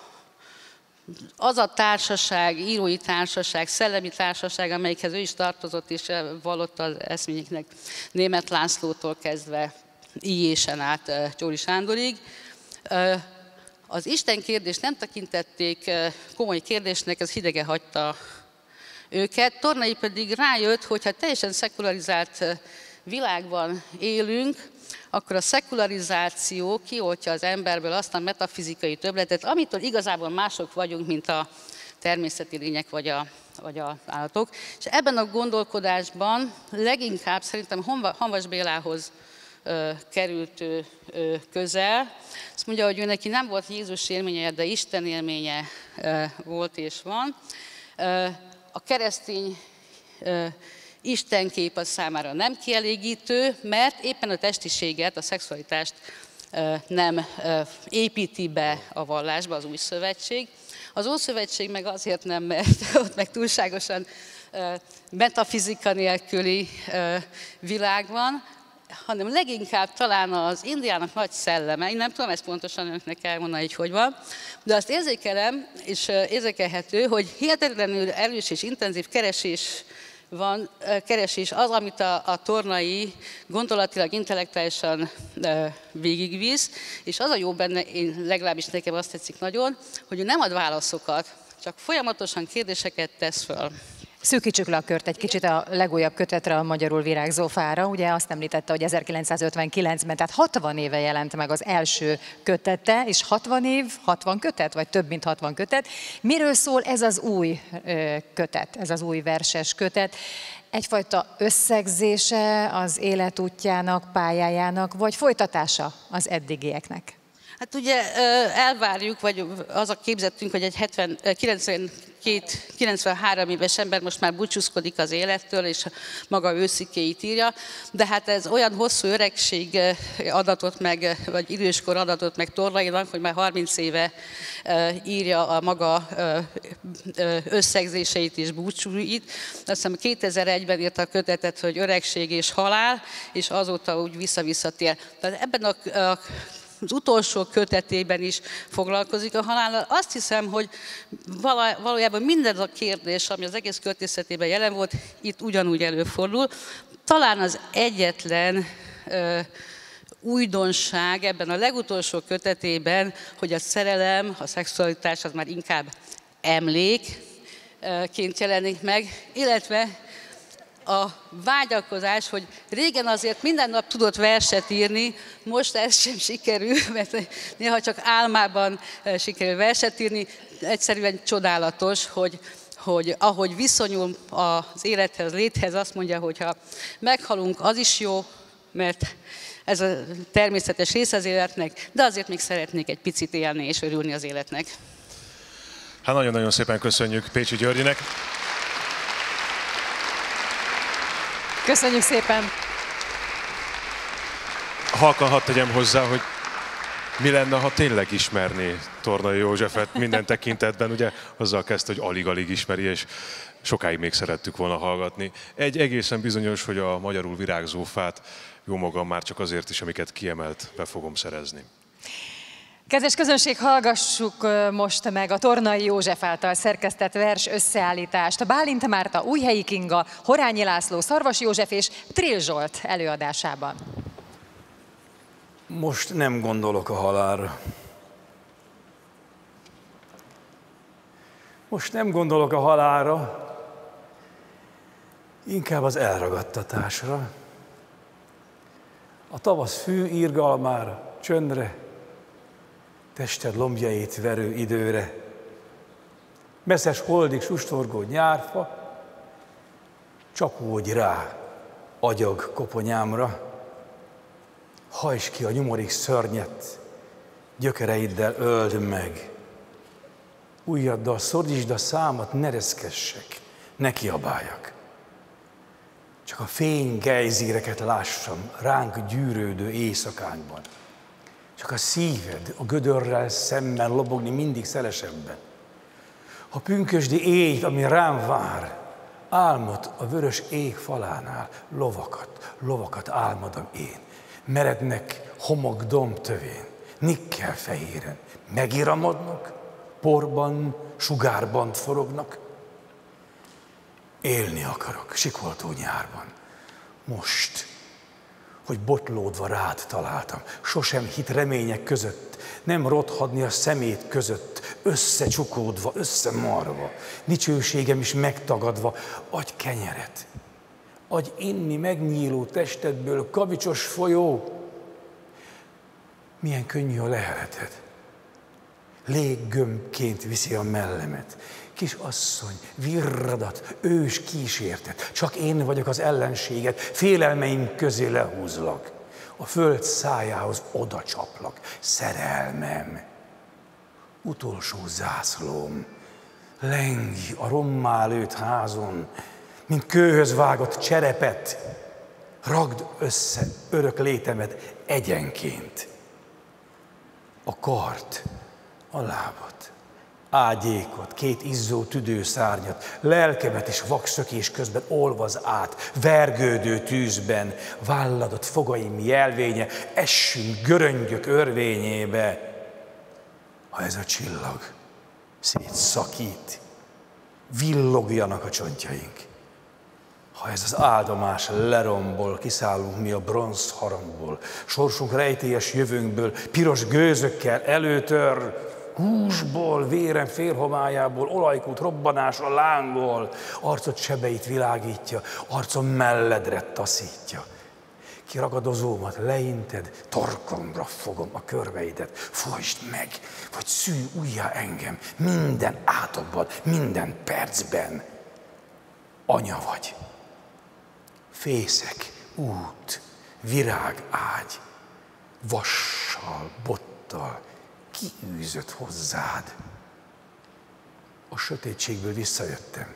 az a társaság, írói társaság, szellemi társaság, amelyikhez ő is tartozott és vallott az eszményeknek, Németh Lászlótól kezdve Ilyésen át Gyóri Sándorig, az Isten kérdést nem tekintették komoly kérdésnek, ez hidegen hagyta őket. Tornai pedig rájött, hogy ha teljesen szekularizált világban élünk, akkor a szekularizáció kioltja az emberből azt a metafizikai többletet, amitől igazából mások vagyunk, mint a természeti lények vagy a, vagy a állatok. És ebben a gondolkodásban leginkább szerintem Hamvas Bélához ö, került ö, ö, közel. Azt mondja, hogy ő neki nem volt Jézus élménye, de Isten élménye ö, volt és van. Ö, a keresztény ö, istenkép az számára nem kielégítő, mert éppen a testiséget, a szexualitást nem építi be a vallásba az új szövetség. Az Ószövetség meg azért nem, mert ott meg túlságosan metafizika nélküli világ van, hanem leginkább talán az Indiának nagy szelleme, én nem tudom ezt pontosan önöknek elmondani, hogy hogy van, de azt érzékelem, és érzékelhető, hogy hihetetlenül erős és intenzív keresés van, keresés az, amit a, a Tornai gondolatilag, intellektuálisan e, végigvisz, és az a jó benne, én legalábbis nekem azt tetszik nagyon, hogy ő nem ad válaszokat, csak folyamatosan kérdéseket tesz föl. Szűkítsük le a kört egy kicsit a legújabb kötetre, a Magyarul virágzó fára. Ugye azt említette, hogy ezerkilencszázötvenkilencben, tehát hatvan éve jelent meg az első kötete, és hatvan év, hatvan kötet, vagy több mint hatvan kötet. Miről szól ez az új kötet, ez az új verses kötet? Egyfajta összegzése az életútjának, pályájának, vagy folytatása az eddigieknek? Hát ugye elvárjuk, vagy az a képzettünk, hogy egy hetven, kilencvenkét, kilencvenhárom éves ember most már búcsúzkodik az élettől, és maga őszikéit írja, de hát ez olyan hosszú öregség adatot meg, vagy időskor adatot meg Tornainak, hogy már harminc éve írja a maga összegzéseit és búcsúit. Azt hiszem kétezer-egyben írta a kötetet, hogy Öregség és halál, és azóta úgy vissza-visszatér. Tehát ebben a, a az utolsó kötetében is foglalkozik a halállal. Azt hiszem, hogy valójában minden a kérdés, ami az egész költészetében jelen volt, itt ugyanúgy előfordul. Talán az egyetlen ö, újdonság ebben a legutolsó kötetében, hogy a szerelem, a szexualitás az már inkább emlékként jelenik meg, illetve a vágyakozás, hogy régen azért minden nap tudott verset írni, most ez sem sikerül, mert néha csak álmában sikerül verset írni. Egyszerűen csodálatos, hogy, hogy ahogy viszonyul az élethez, léthez, azt mondja, hogy ha meghalunk, az is jó, mert ez a természetes része az életnek, de azért még szeretnék egy picit élni és örülni az életnek. Hát nagyon-nagyon szépen köszönjük Pécsi Györgyinek. Köszönjük szépen! Halkan hadd tegyem hozzá, hogy mi lenne, ha tényleg ismerné Tornai Józsefet minden tekintetben, ugye azzal kezdte, hogy alig-alig ismeri, és sokáig még szerettük volna hallgatni. Egy egészen bizonyos, hogy a Magyarul virágzó fát jó magam már csak azért is, amiket kiemelt, be fogom szerezni. Kedves közönség, hallgassuk most meg a Tornai József által szerkesztett vers összeállítást. Bálint Márta, Újhelyi Kinga, Horányi László, Szarvas József és Trill Zsolt előadásában. Most nem gondolok a halálra. Most nem gondolok a halálra, inkább az elragadtatásra. A tavasz fű irgalmára, csöndre, tested lombjait verő időre, messzes holdig sustorgó nyárfa, csapódj rá agyag koponyámra. hajtsd ki a nyomorék szörnyet, gyökereiddel öld meg. Ujjaddal szordítsd a számat, ne reszkessek, ne kiabáljak. Csak a fény gejzíreket lássam ránk gyűrődő éjszakánkban. Csak a szíved a gödörrel szemben lobogni mindig szelesebben. A pünkösdi éjt, ami rám vár, álmod a vörös ég falánál, lovakat, lovakat álmodom én. Merednek homok domb tövén, nikkel fehéren, megiramodnak, porban, sugárban forognak. Élni akarok sikoltó nyárban, most, hogy botlódva rád találtam, sosem hit remények között, nem rothadni a szemét között, összecsukódva, összemarva, dicsőségem is megtagadva, adj kenyeret, adj inni megnyíló testedből, kavicsos folyó. Milyen könnyű a leheleted, léggömbként viszi a mellemet. Kis asszony, virradat, ős kísértet, csak én vagyok az ellenséged, félelmeim közé lehúzlak, a föld szájához oda csaplak, szerelmem, utolsó zászlóm, lengi a rommá lőtt házon, mint kőhöz vágott cserepet, ragd össze örök létemet egyenként, a kart, a lábat, ágyékot, két izzó tüdőszárnyat, lelkemet is vakszökés közben olvaz át, vergődő tűzben, válladat fogaim jelvénye, essünk göröngyök örvényébe. Ha ez a csillag szétszakít, villogjanak a csontjaink. Ha ez az áldomás lerombol, kiszállunk mi a bronz harangból, sorsunk rejtélyes jövőnkből, piros gőzökkel előtör, húsból, vérem félhomályából, olajkút robbanásra lángol, arcod sebeit világítja, arcom melledre taszítja. Kiragadozómat leinted, torkomra fogom a körveidet, folytsd meg, vagy szűj ujjá engem, minden átokban, minden percben. Anya vagy, fészek, út, virág ágy, vassal, bottal, kiűzött hozzád. A sötétségből visszajöttem.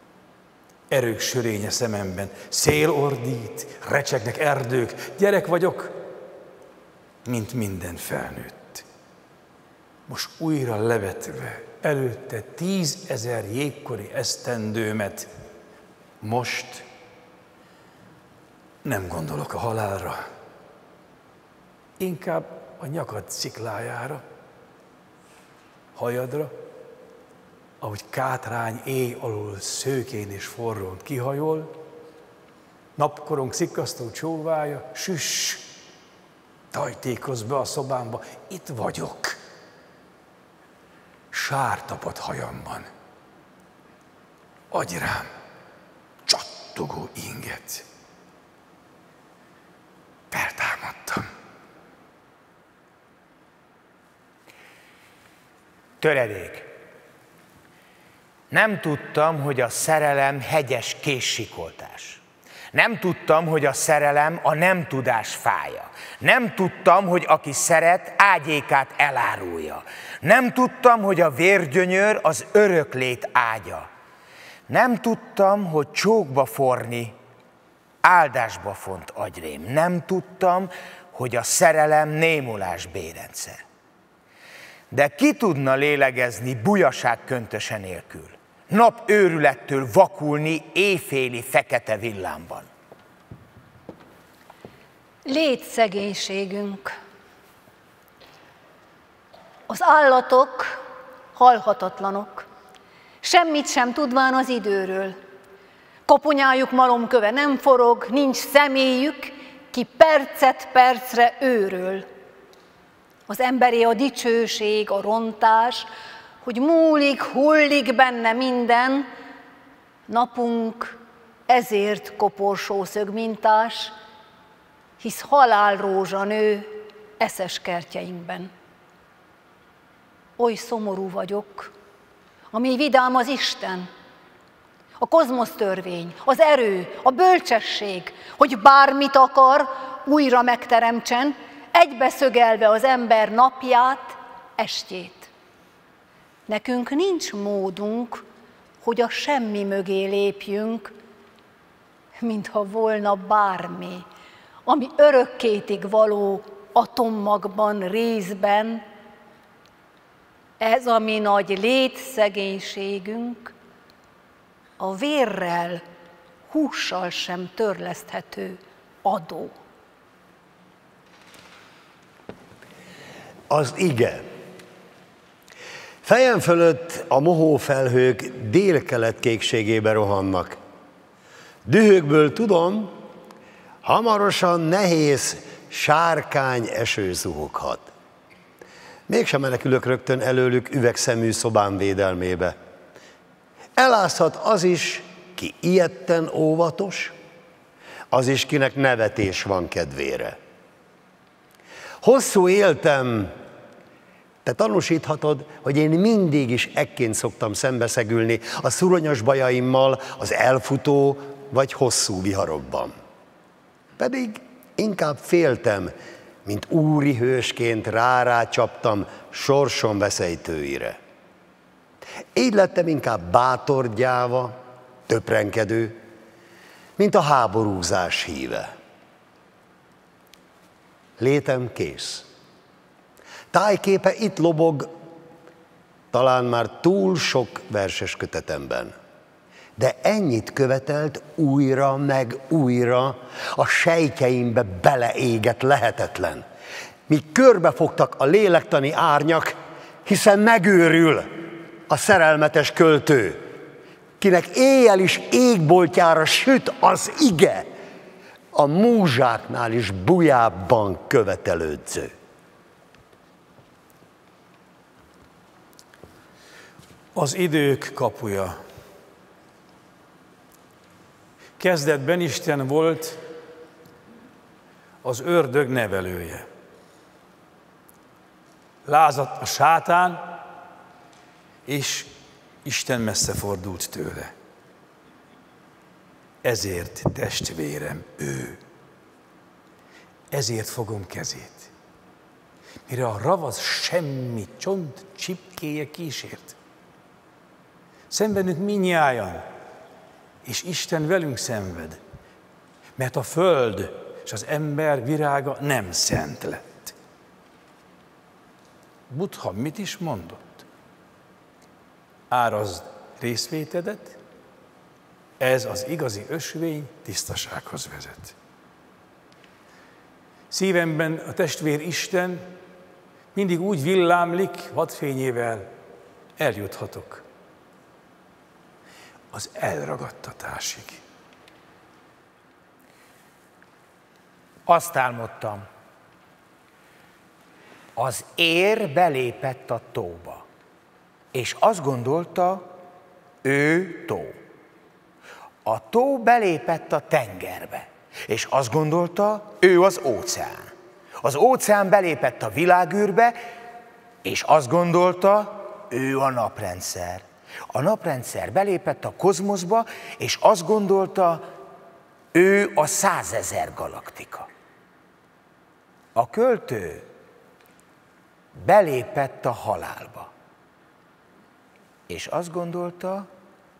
Erők sörénye szememben, szél ordít, recsegnek erdők, gyerek vagyok, mint minden felnőtt. Most újra levetve, előtte tízezer jégkori esztendőmet, most nem gondolok a halálra, inkább a nyakad sziklájára, hajadra, ahogy kátrány éj alól szőkén és forrón kihajol, napkorong szikkasztó csóvája, süss, tajtékozz be a szobámba, itt vagyok, sár tapad hajamban, adj rám csattogó inget, feltámadtam. Töredék. Nem tudtam, hogy a szerelem hegyes késsikoltás. Nem tudtam, hogy a szerelem a nem tudás fája. Nem tudtam, hogy aki szeret, ágyékát elárulja. Nem tudtam, hogy a vérgyönyör az öröklét ágya. Nem tudtam, hogy csókba forni, áldásba font agyrém. Nem tudtam, hogy a szerelem némulás bérence. De ki tudna lélegezni bujaság köntöse nélkül? Nap őrülettől vakulni éjféli fekete villámban. Létszegénységünk. Az állatok halhatatlanok, semmit sem tudván az időről. Koponyájuk malomköve nem forog, nincs személyük, ki percet percre őről. Az emberé a dicsőség, a rontás, hogy múlik, hullik benne minden, napunk ezért koporsószög mintás, hisz halálrózsa nő eszes kertjeinkben. Oly szomorú vagyok, ami vidám az Isten, a kozmosz törvény, az erő, a bölcsesség, hogy bármit akar, újra megteremtsen, egybeszögelve az ember napját, estjét. Nekünk nincs módunk, hogy a semmi mögé lépjünk, mintha volna bármi, ami örökkétig való atommagban, részben. Ez a mi nagy létszegénységünk, a vérrel, hússal sem törleszthető adó. Az ige. Fejem fölött a mohófelhők délkelet kékségébe rohannak. Dühökből tudom, hamarosan nehéz sárkány eső zuhoghat. Mégsem menekülök rögtön előlük üvegszemű szobám védelmébe. Elázhat az is, ki ijedten óvatos, az is, kinek nevetés van kedvére. Hosszú éltem, te tanúsíthatod, hogy én mindig is ekként szoktam szembeszegülni a szuronyos bajaimmal az elfutó vagy hosszú viharokban. Pedig inkább féltem, mint úri hősként rá-rá csaptam sorsom veszejtőire. Így lettem inkább bátor gyáva, töprenkedő, mint a háborúzás híve. Létem kész. Tájképe itt lobog, talán már túl sok verses kötetemben. De ennyit követelt újra meg újra, a sejtjeimbe beleégett lehetetlen. Míg körbefogtak a lélektani árnyak, hiszen megőrül a szerelmetes költő, kinek éjjel is égboltjára süt az ige, a múzsáknál is bujábban követelődző. Az idők kapuja. Kezdetben Isten volt az ördög nevelője. Lázadt a sátán, és Isten messze fordult tőle. Ezért, testvérem, ő. Ezért fogom kezét. Mire a ravasz semmi csont csipkéje kísért. Szenvedünk mindnyájan, és Isten velünk szenved, mert a föld és az ember virága nem szent lett. Buddha mit is mondott? Árazd részvétedet, ez az igazi ösvény tisztasághoz vezet. Szívemben a testvér Isten mindig úgy villámlik vadfényével, eljuthatok az elragadtatásig. Azt álmodtam, az ér belépett a tóba, és azt gondolta, ő tó. A tó belépett a tengerbe, és azt gondolta, ő az óceán. Az óceán belépett a világűrbe, és azt gondolta, ő a naprendszer. A naprendszer belépett a kozmoszba, és azt gondolta, ő a százezer galaktika. A költő belépett a halálba, és azt gondolta,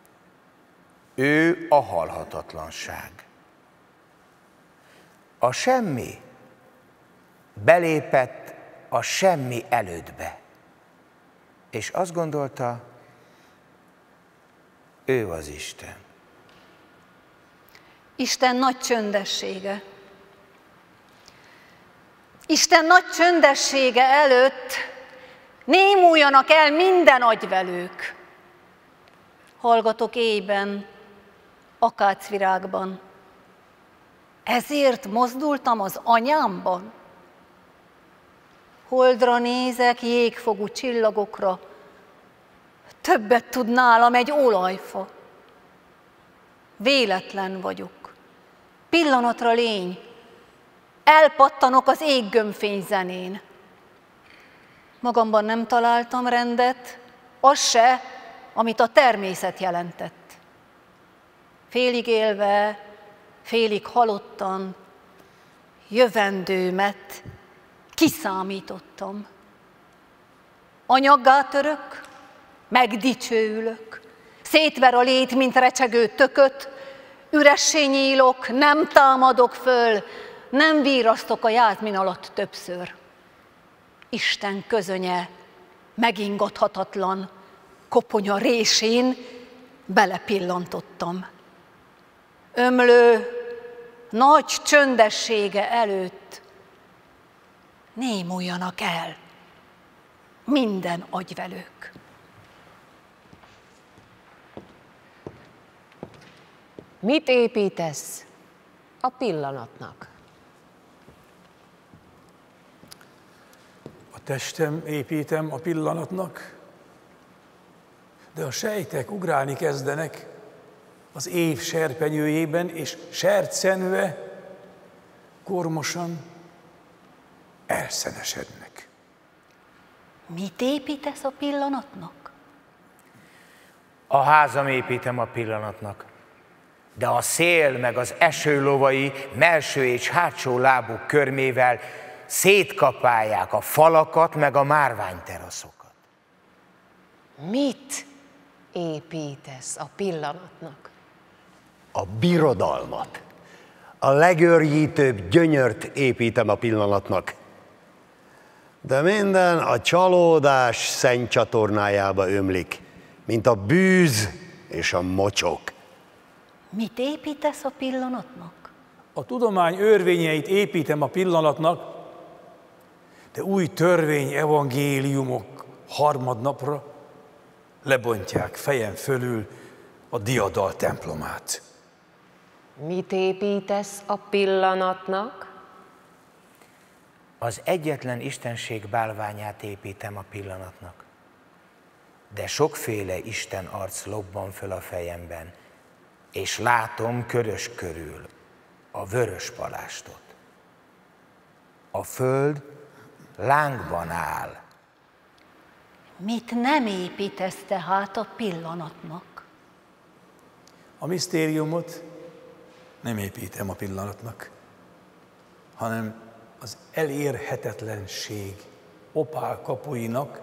ő a halhatatlanság. A semmi belépett a semmi elődbe, és azt gondolta, ő az Isten. Isten nagy csöndessége. Isten nagy csöndessége előtt némuljanak el minden agyvelők. Hallgatok éjben, akácvirágban. Ezért mozdultam az anyámban. Holdra nézek, jégfogú csillagokra, többet tud nálam egy olajfa. Véletlen vagyok, pillanatra lény, elpattanok az éggömbfény zenén. Magamban nem találtam rendet, az se, amit a természet jelentett. Félig élve, félig halottan, jövendőmet Kiszámítottam. Anyaggá török, megdicsőülök. Szétver a lét, mint recsegő tököt, üressé nyílok, nem támadok föl, nem vírasztok a játmin alatt többször. Isten közönye megingathatatlan, koponya résén belepillantottam. Ömlő, nagy csöndessége előtt némuljanak el minden agyvelők. Mit építesz a pillanatnak? A testem építem a pillanatnak, de a sejtek ugrálni kezdenek az év serpenyőjében, és sercenve kormosan elszenesednek. Mit építesz a pillanatnak? A házam építem a pillanatnak, de a szél meg az eső lovai melső és hátsó lábuk körmével szétkapálják a falakat meg a márványteraszokat. Mit építesz a pillanatnak? A birodalmat, a legőrjítőbb gyönyört építem a pillanatnak. De minden a csalódás szent csatornájába ömlik, mint a bűz és a mocsok. Mit építesz a pillanatnak? A tudomány örvényeit építem a pillanatnak, de új törvény evangéliumok harmadnapra lebontják fejem fölül a diadal templomát. Mit építesz a pillanatnak? Az egyetlen istenség bálványát építem a pillanatnak, de sokféle Isten arc lobban föl a fejemben, és látom körös körül a vörös palástot. A föld lángban áll. Mit nem építesz tehát a pillanatnak? A misztériumot nem építem a pillanatnak, hanem az elérhetetlenség opál kapuinak.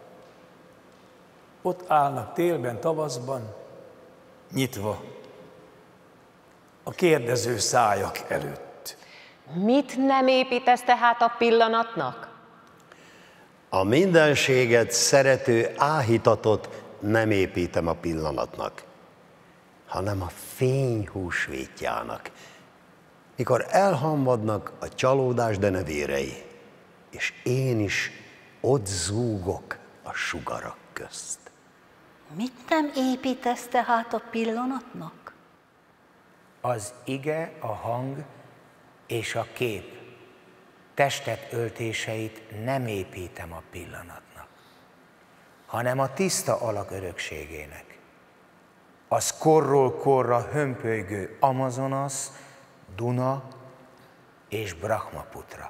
Ott állnak télben, tavaszban, nyitva a kérdező szájak előtt. Mit nem építesz tehát a pillanatnak? A mindenséget szerető áhítatot nem építem a pillanatnak, hanem a fény húsvétjának, mikor elhamvadnak a csalódás denevérei, és én is ott zúgok a sugarak közt. Mit nem építesz tehát a pillanatnak? Az ige, a hang és a kép testet öltéseit nem építem a pillanatnak, hanem a tiszta alak örökségének. Az korról korra hömpölygő Amazonas, Duna és Brahmaputra.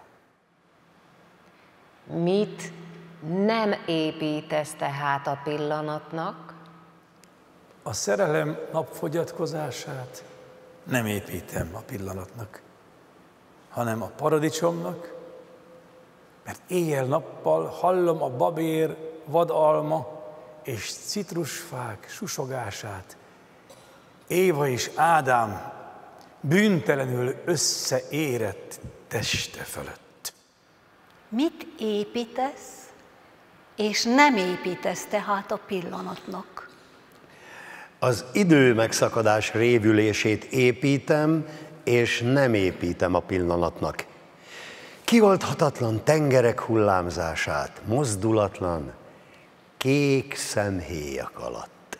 Mit nem építesz tehát a pillanatnak? A szerelem napfogyatkozását nem építem a pillanatnak, hanem a paradicsomnak, mert éjjel-nappal hallom a babér, vadalma és citrusfák susogását. Éva és Ádám bűntelenül összeérett teste fölött. Mit építesz, és nem építesz tehát a pillanatnak? Az idő megszakadás révülését építem, és nem építem a pillanatnak. Kioldhatatlan tengerek hullámzását, mozdulatlan, kék szemhéjak alatt.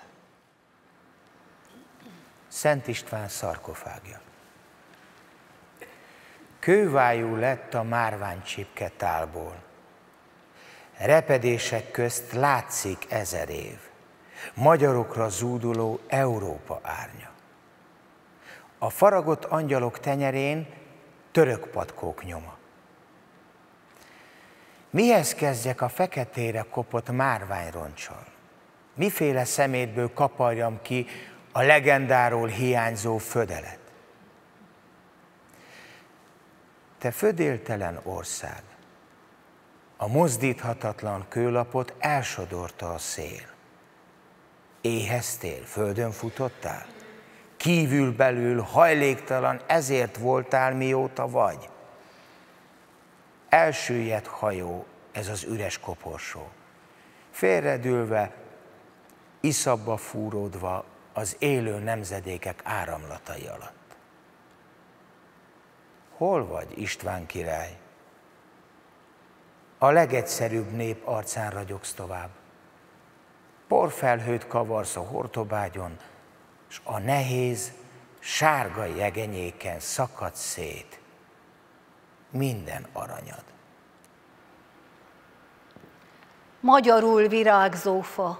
Szent István szarkofágja. Kővájú lett a márványcsipke tálból. Repedések közt látszik ezer év. Magyarokra zúduló Európa árnya. A faragott angyalok tenyerén török patkók nyoma. Mihez kezdjek a feketére kopott márványroncsal? Miféle szemétből kaparjam ki a legendáról hiányzó födelet? Te födéltelen ország, A mozdíthatatlan kőlapot elsodorta a szél. Éheztél, földön futottál? Kívül-belül hajléktalan, ezért voltál, mióta vagy. Elsüllyedt hajó, ez az üres koporsó. Félredülve, iszabba fúródva az élő nemzedékek áramlatai alatt. Hol vagy, István király? A legegyszerűbb nép arcán ragyogsz tovább. Porfelhőt kavarsz a hortobágyon, s a nehéz, sárga jegenyéken szakad szét minden aranyad. Magyarul virágzó fa.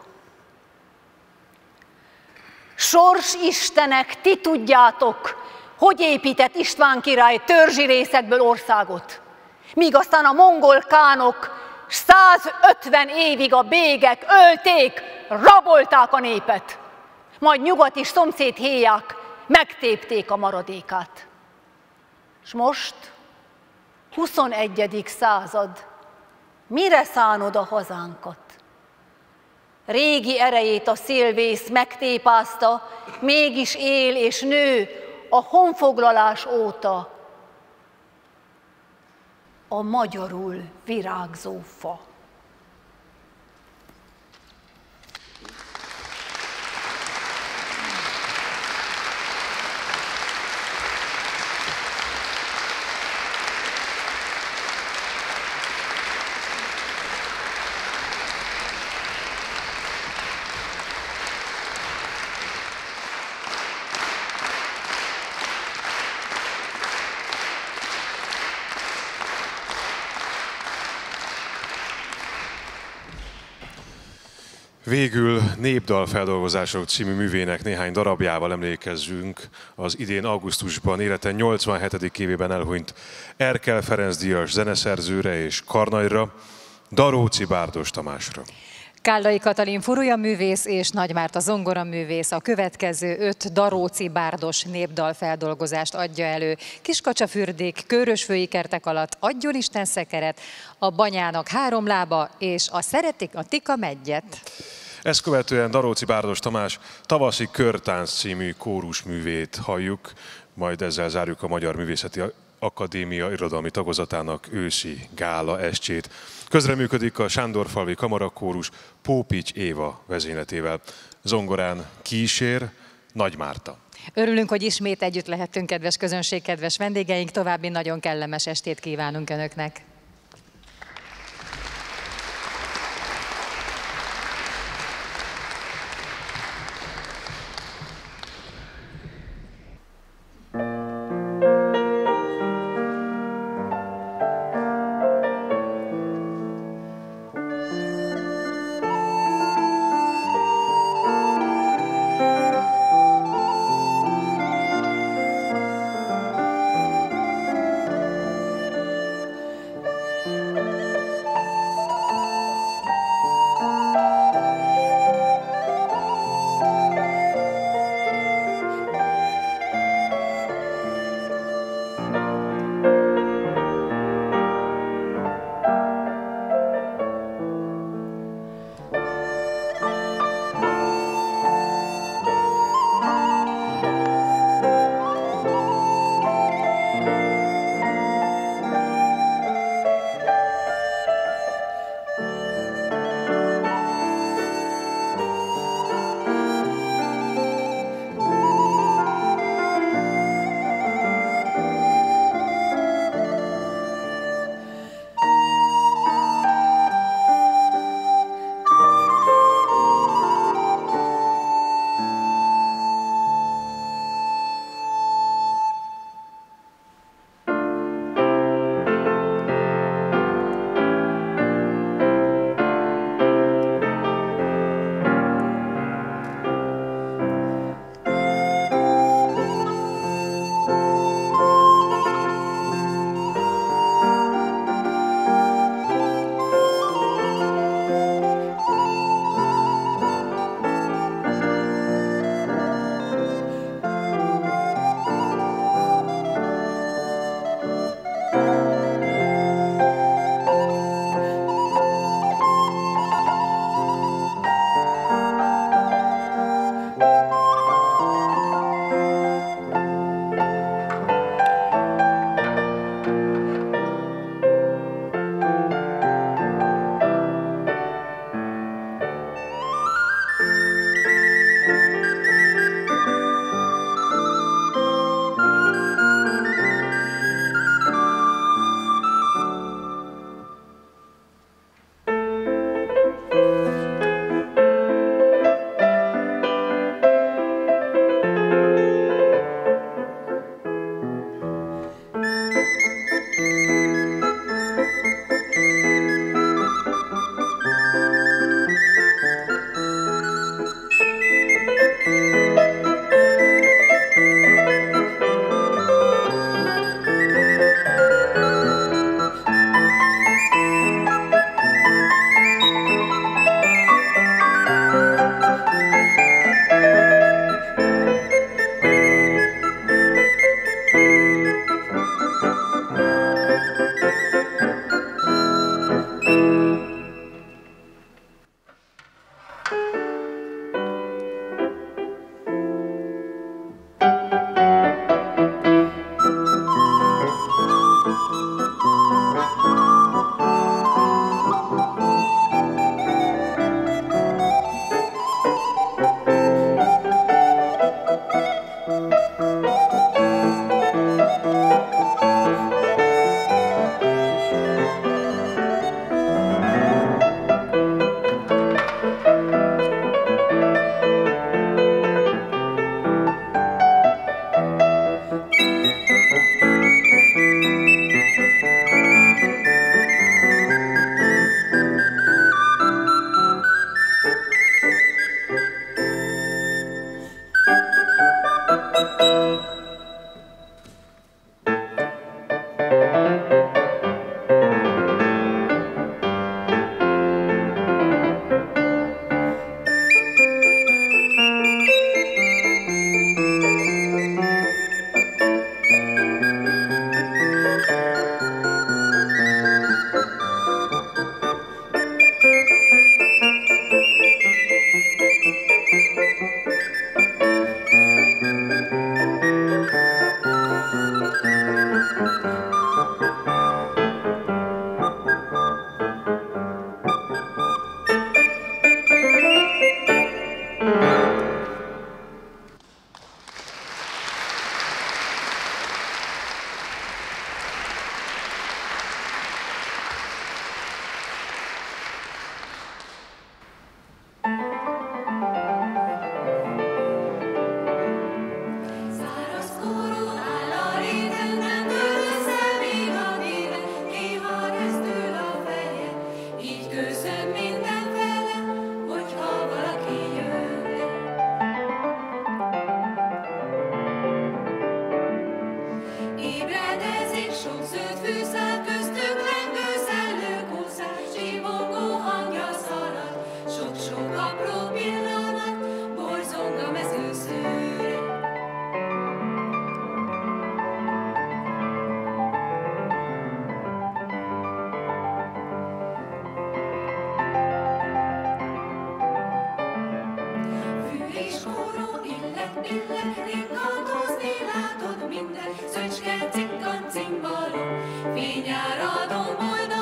Sors istenek, ti tudjátok, hogy épített István király törzsi részekből országot, míg aztán a mongol kánok százötven évig a bégek ölték, rabolták a népet, majd nyugat és szomszéd héják megtépték a maradékát. És most, huszonegyedik század, mire szánod a hazánkat? Régi erejét a szélvész megtépázta, mégis él és nő a honfoglalás óta a magyarul virágzó fa. Végül Népdalfeldolgozások című művének néhány darabjával emlékezzünk az idén augusztusban élete nyolcvanhetedik évében elhunyt Erkel Ferenc díjas zeneszerzőre és karnagyra, Daróczi Bárdos Tamásra. Kállai Katalin furujaművész és Nagy Márta zongoraművész a következő öt Daróczi Bárdos népdalfeldolgozást adja elő. Kiskacsafürdék, Körösfői kertek alatt, Adjon Isten szekeret, a Banyának három lába és a Szeretik a Tika meggyet. Ezt követően Daróczi Bárdos Tamás Tavaszi Körtánc című kórusművét halljuk, majd ezzel zárjuk a Magyar Művészeti Akadémia irodalmi tagozatának őszi gála estjét. Közreműködik a Sándorfalvi Kamarakórus Pópics Éva vezényletével. Zongorán kísér Nagy Márta. Örülünk, hogy ismét együtt lehettünk, kedves közönség, kedves vendégeink. További nagyon kellemes estét kívánunk Önöknek. illet ringatózni, látod minden, szöcske, cikkan, cimbalom, fényáradó boldog.